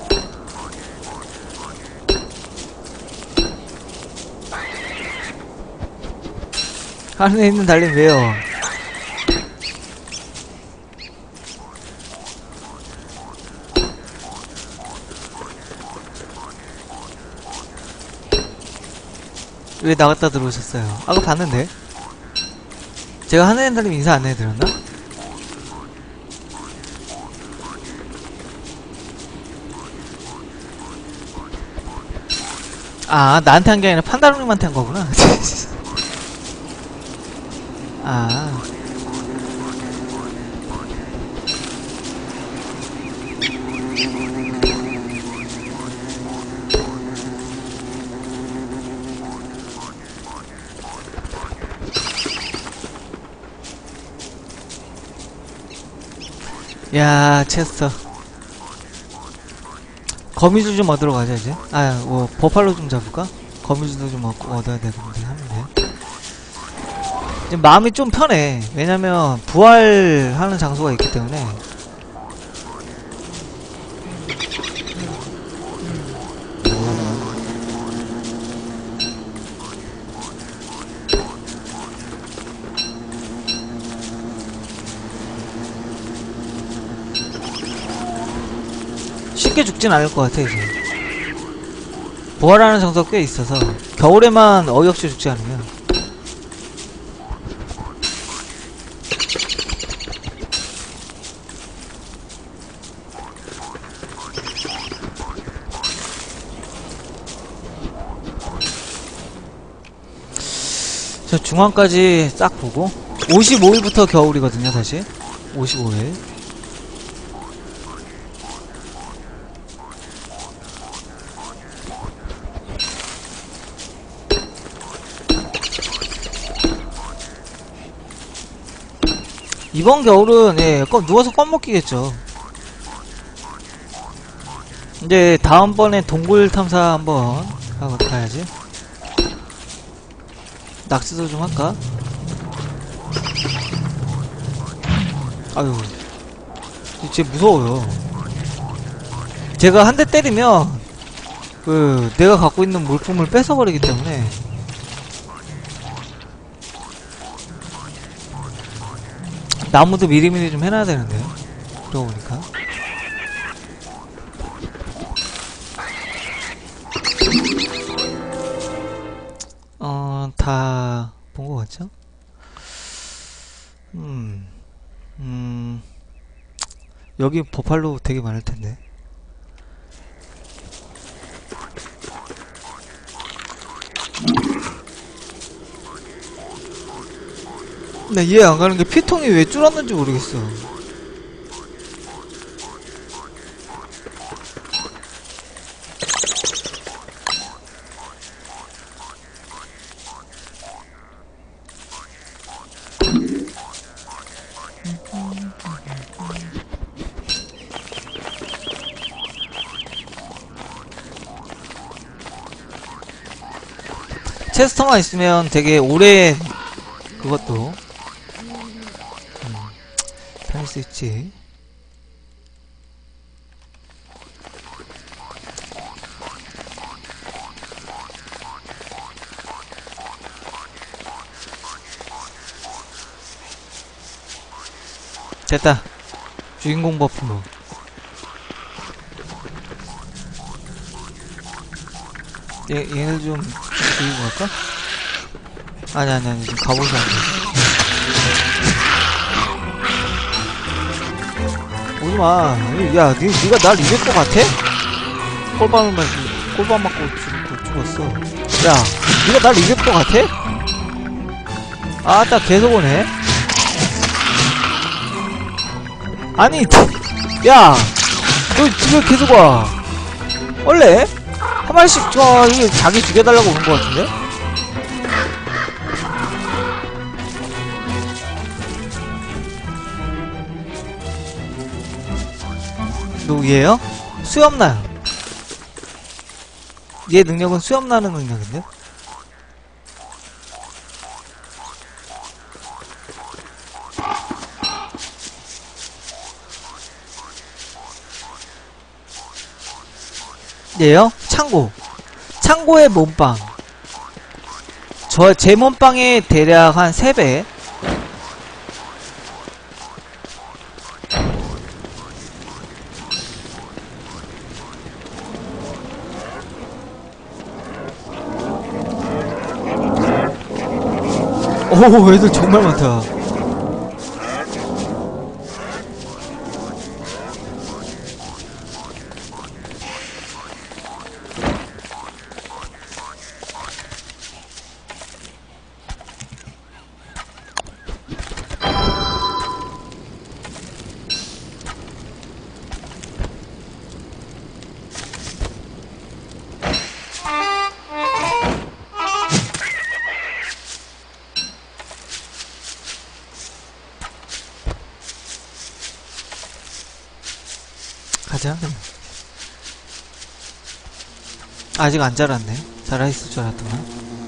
하늘에 있는 달님 왜요? 왜 나갔다 들어오셨어요? 아까 봤는데? 제가 하늘에 있는 달님 인사 안 해드렸나? 아, 나한테 한 게 아니라 판다롱님한테 한 거구나. 아. 야, 체스터. 거미줄 좀 얻으러 가자, 이제. 아, 뭐, 버팔로 좀 잡을까? 거미줄도 좀 얻어야 되는데, 하면 돼. 지금 마음이 좀 편해. 왜냐면, 부활하는 장소가 있기 때문에. 쉽게 죽진 않을 것 같아, 이제. 부활하는 장소가 꽤 있어서. 겨울에만 어이없이 죽지 않으면. 저 중앙까지 싹 보고 55일부터 겨울이거든요, 다시. 55일. 이번 겨울은 예, 누워서 껌 먹기겠죠. 이제 다음번에 동굴 탐사 한번 가야지. 낚시도 좀 할까? 아유, 진짜 무서워요. 제가 한 대 때리면 내가 갖고 있는 물품을 뺏어버리기 때문에. 나무도 미리미리 좀 해놔야 되는데, 그러고 보니까. 다 본 것 같죠? 여기 버팔로 되게 많을 텐데. 나 이해 안 가는 게 피통이 왜 줄었는지 모르겠어. 체스터만 있으면 되게 오래 그것도 다닐 수 있지. 됐다. 주인공 버프 뭐. 얘네들 좀 죽이고 갈까? 아니 좀 가보자. 오지마. 야, 니가 날 이길 것 같아? 꼴밤 맞고 죽었어. 야, 니가 날 이길 것 같아? 아따, 계속 오네. 아니, 야, 너 집에 계속 와. 원래? 한 마리씩 이게 자기 죽여달라고 오는 것 같은데? 누구예요? 수염나요. 얘 능력은 수염나는 능력인데? 얘요? 창고의 몸빵. 제 몸빵의 대략 한 3배. 오, 애들 정말 많다. 가자. 아직 안 자랐네. 자라있을 줄 알았더만.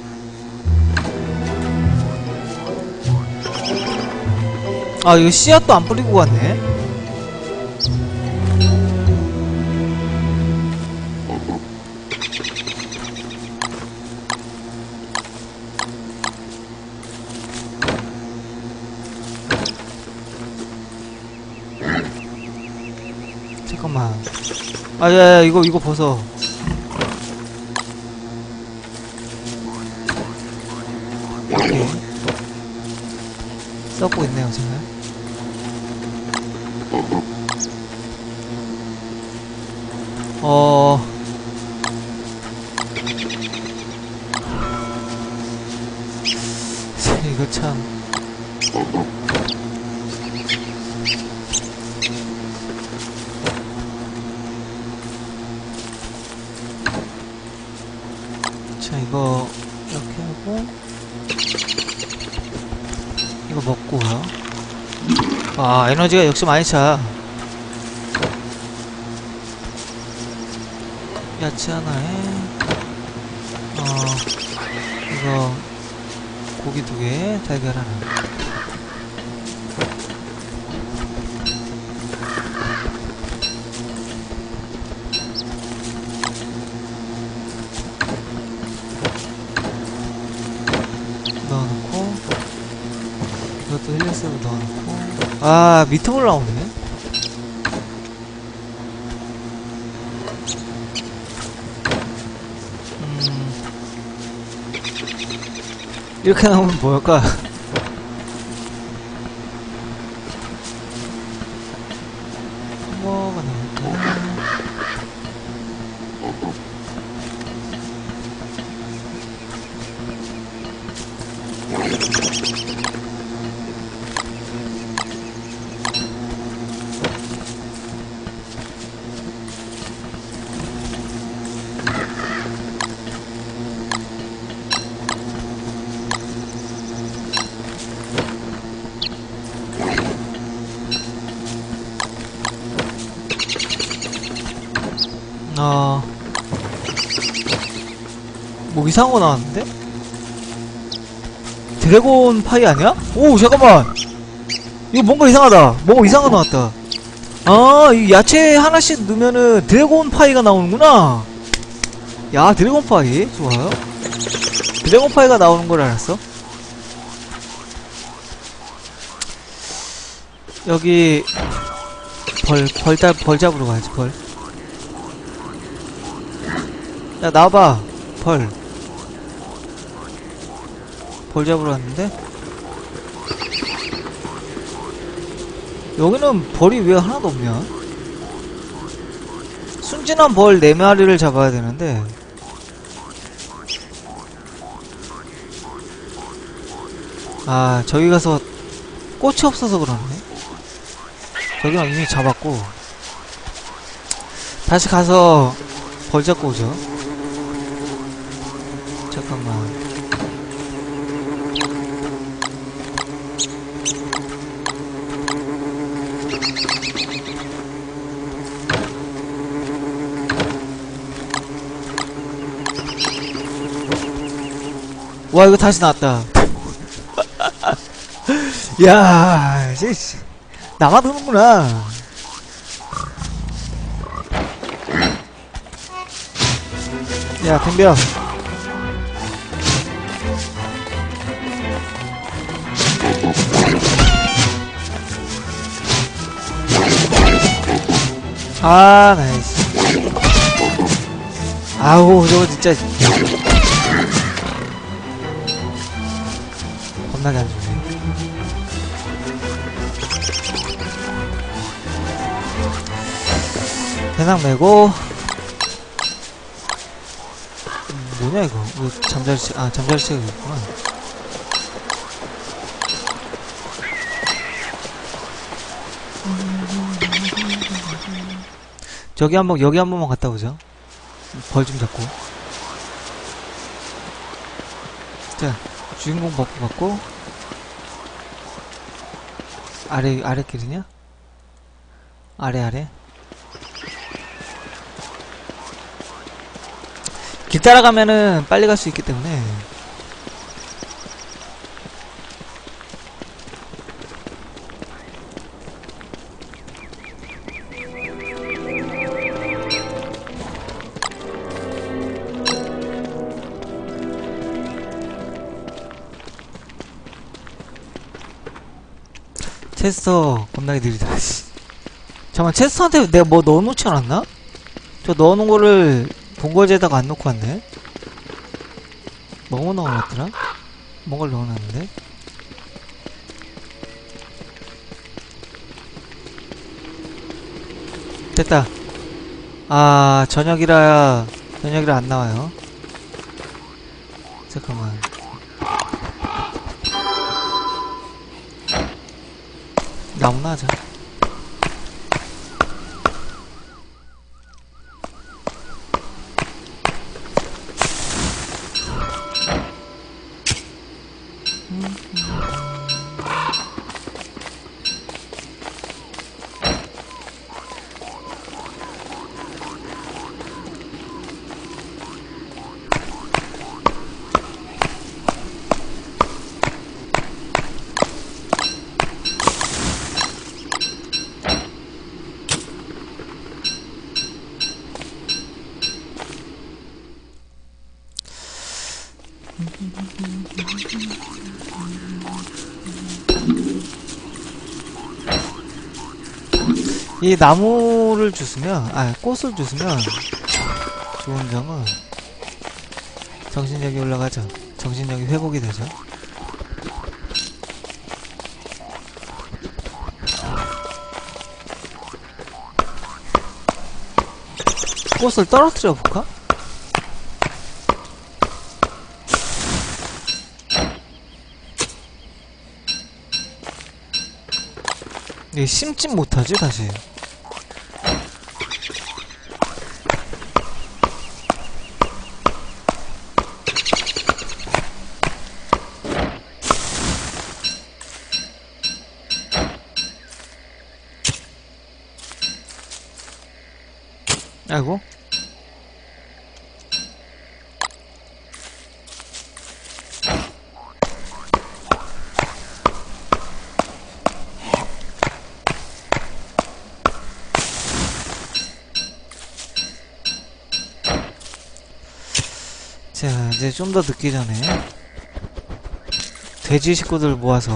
아, 이거 씨앗도 안 뿌리고 갔네. 잠깐만. 아, 야, 이거 벗어. 오케이. 썩고 있네요, 지금. 이거 참. 자, 이거 이렇게 하고 이거 먹고요. 아, 에너지가 역시 많이 차. 야채 하나에 이거 고기 2개, 달걀 하나. 넣어놓고 이것도 힐레스로 넣어놓고. 아, 미트볼 나오네. 이렇게 나오면 뭐랄까? 뭐가 나올까? 뭐 이상한 거 나왔는데? 드래곤 파이 아니야? 오, 잠깐만! 이거 뭔가 이상하다. 뭔가 이상한 거 나왔다. 아, 이 야채 하나씩 넣으면은 드래곤 파이가 나오는구나. 야, 드래곤 파이 좋아요. 드래곤 파이가 나오는 걸 알았어. 여기 벌 잡으러 가야지. 벌. 야, 나와봐. 벌 잡으러 왔는데 여기는 벌이 왜 하나도 없냐? 순진한 벌 4마리를 잡아야 되는데. 아, 저기 가서 꽃이 없어서 그러네. 저기는 이미 잡았고. 다시 가서 벌 잡고 오죠. 잠깐만. 와, 이거 다시 나왔다. 야, 씨, 나만 드는구나. 야, 덤벼. 아, 나이스. 아우, 저거 진짜 겁나게 안 좋네. 배낭 메고. 뭐냐 이거? 왜 잠자리책? 아, 잠자리책이 있구나. 저기 한번, 여기 한 번만 갔다 오죠. 벌 좀 잡고. 자, 주인공 버프 받고. 아래 길이냐? 아래. 길 따라가면은 빨리 갈 수 있기 때문에. 체스터 겁나게 느리다. 잠깐만, 체스터한테 내가 뭐 넣어놓지 않았나? 저 넣어놓은 거를 본거지에다가 안 놓고 왔네? 뭐 넣어놨더라? 뭔가를 넣어놨는데? 됐다. 아, 저녁이라 안 나와요. 잠깐만. 나무나 하자. 이 나무를 주스면, 꽃을 주스면 좋은 점은 정신력이 올라가죠. 정신력이 회복이 되죠. 꽃을 떨어뜨려 볼까? 이게 심진 못하지, 다시. 아이고. 자, 이제 좀 더 늦기 전에 돼지 식구들 모아서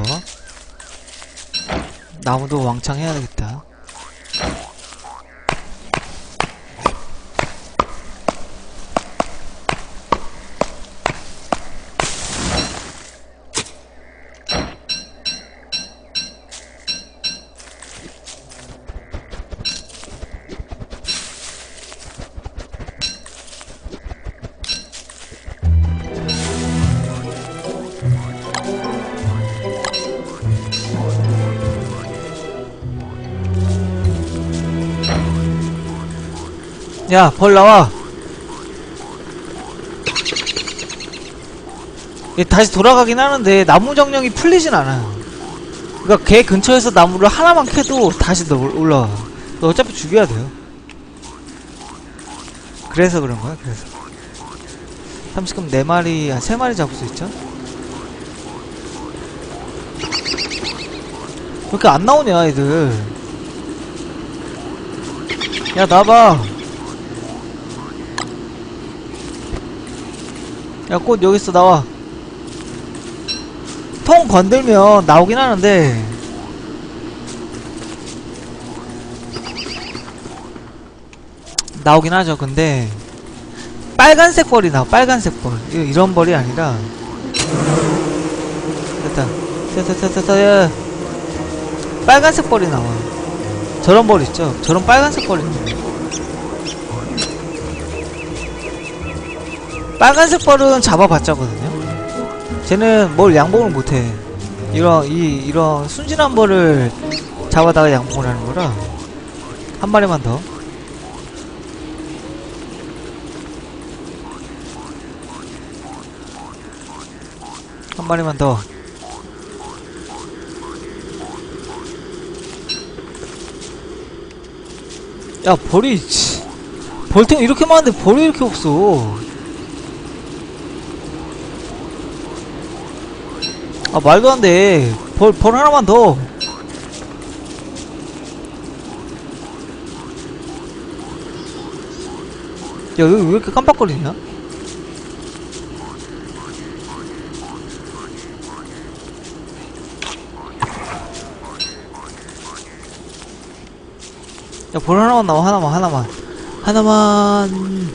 나무도 왕창 해야 되겠다. 야, 벌 나와. 얘 다시 돌아가긴 하는데 나무 정령이 풀리진 않아. 그니까 걔 근처에서 나무를 하나만 캐도 다시 올라와. 너 어차피 죽여야 돼요. 그래서 그런 거야, 그래서. 30금 4마리, 3마리 잡을 수 있죠? 왜 이렇게 안 나오냐, 애들. 야, 나와봐. 야, 꽃 여기 있어, 나와. 통 건들면 나오긴 하는데, 나오긴 하죠. 근데 빨간색 벌이 나와. 빨간색 벌. 이런 벌이 아니라. 됐다. 빨간색 벌이 나와. 저런 벌 있죠. 저런 빨간색 벌이 나와. 빨간색 벌은 잡아봤자거든요. 쟤는 뭘 양봉을 못해. 이런 순진한 벌을 잡아다가 양봉을 하는 거라. 한 마리만 더. 한 마리만 더. 야, 벌이, 벌탱 이렇게 많은데 벌이 이렇게 없어. 아, 말도 안 돼. 벌 하나만 더. 야, 여기 왜 이렇게 깜빡거리냐? 야, 벌 하나만 나와. 하나만.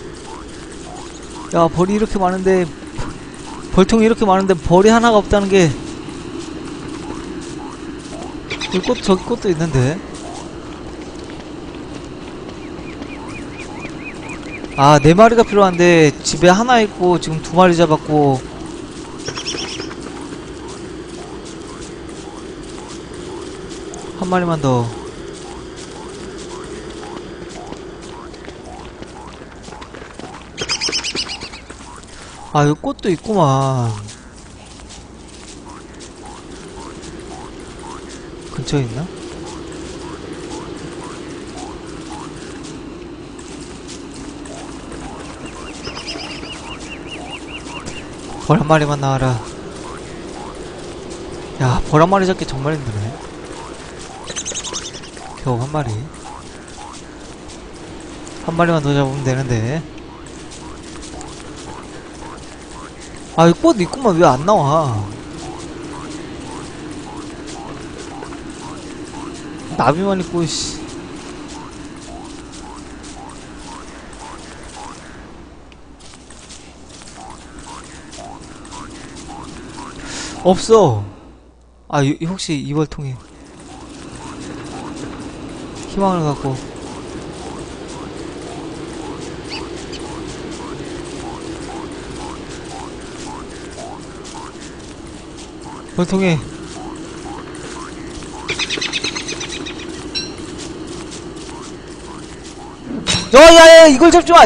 야, 벌이 이렇게 많은데, 벌통이 이렇게 많은데 벌이 하나가 없다는 게. 여기 저기 꽃도 있는데. 아, 4마리가 필요한데 집에 하나 있고 지금 2마리 잡았고. 한 마리만 더. 아, 여기 꽃도 있구만. 근처에 있나? 벌 한 마리만 나와라. 야, 벌 한 마리 잡기 정말 힘드네. 겨우 한 마리. 한 마리만 더 잡으면 되는데. 아, 이 꽃 있구만. 왜 안 나와? 나비만 있고, 씨. 없어. 아, 혹시 이벌통에 희망을 갖고. 벌통에. 야야야, 이걸 잡지마.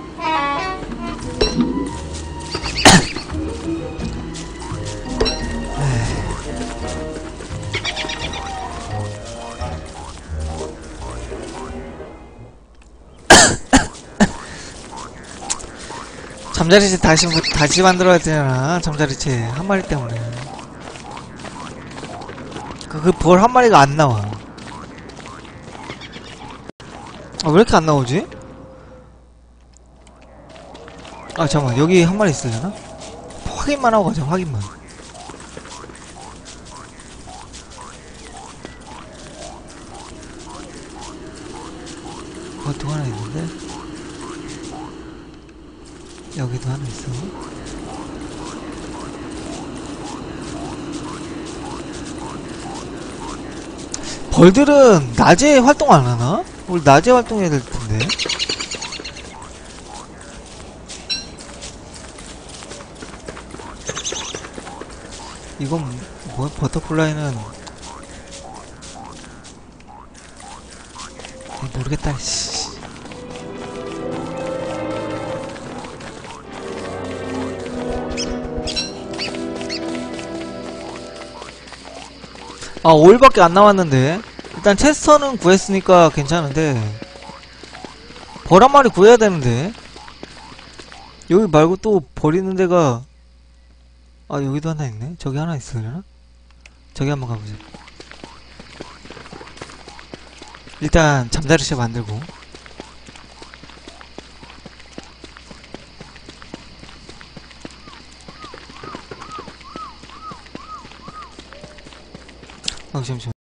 잠자리채 다시 만들어야 되잖아. 잠자리채 한 마리 때문에. 그 벌 한 마리가 안 나와. 아, 왜 이렇게 안 나오지? 아, 잠깐만. 여기 한 마리 있으려나? 확인만 하고 가자. 확인만. 또 하나 있는데? 여기도 하나 있어. 벌들은 낮에 활동 안 하나? 우리 낮에 활동해야 될 텐데. 이건 뭐야? 버터플라이는 모르겠다. 씨. 아 5일밖에 안 남았는데. 일단 체스터는 구했으니까 괜찮은데 벌 한 마리 구해야 되는데. 여기 말고 또 버리는 데가, 아 여기도 하나 있네. 저기 하나 있으려나? 저기 한번 가보자. 일단 잠자리실 만들고. 잠시만.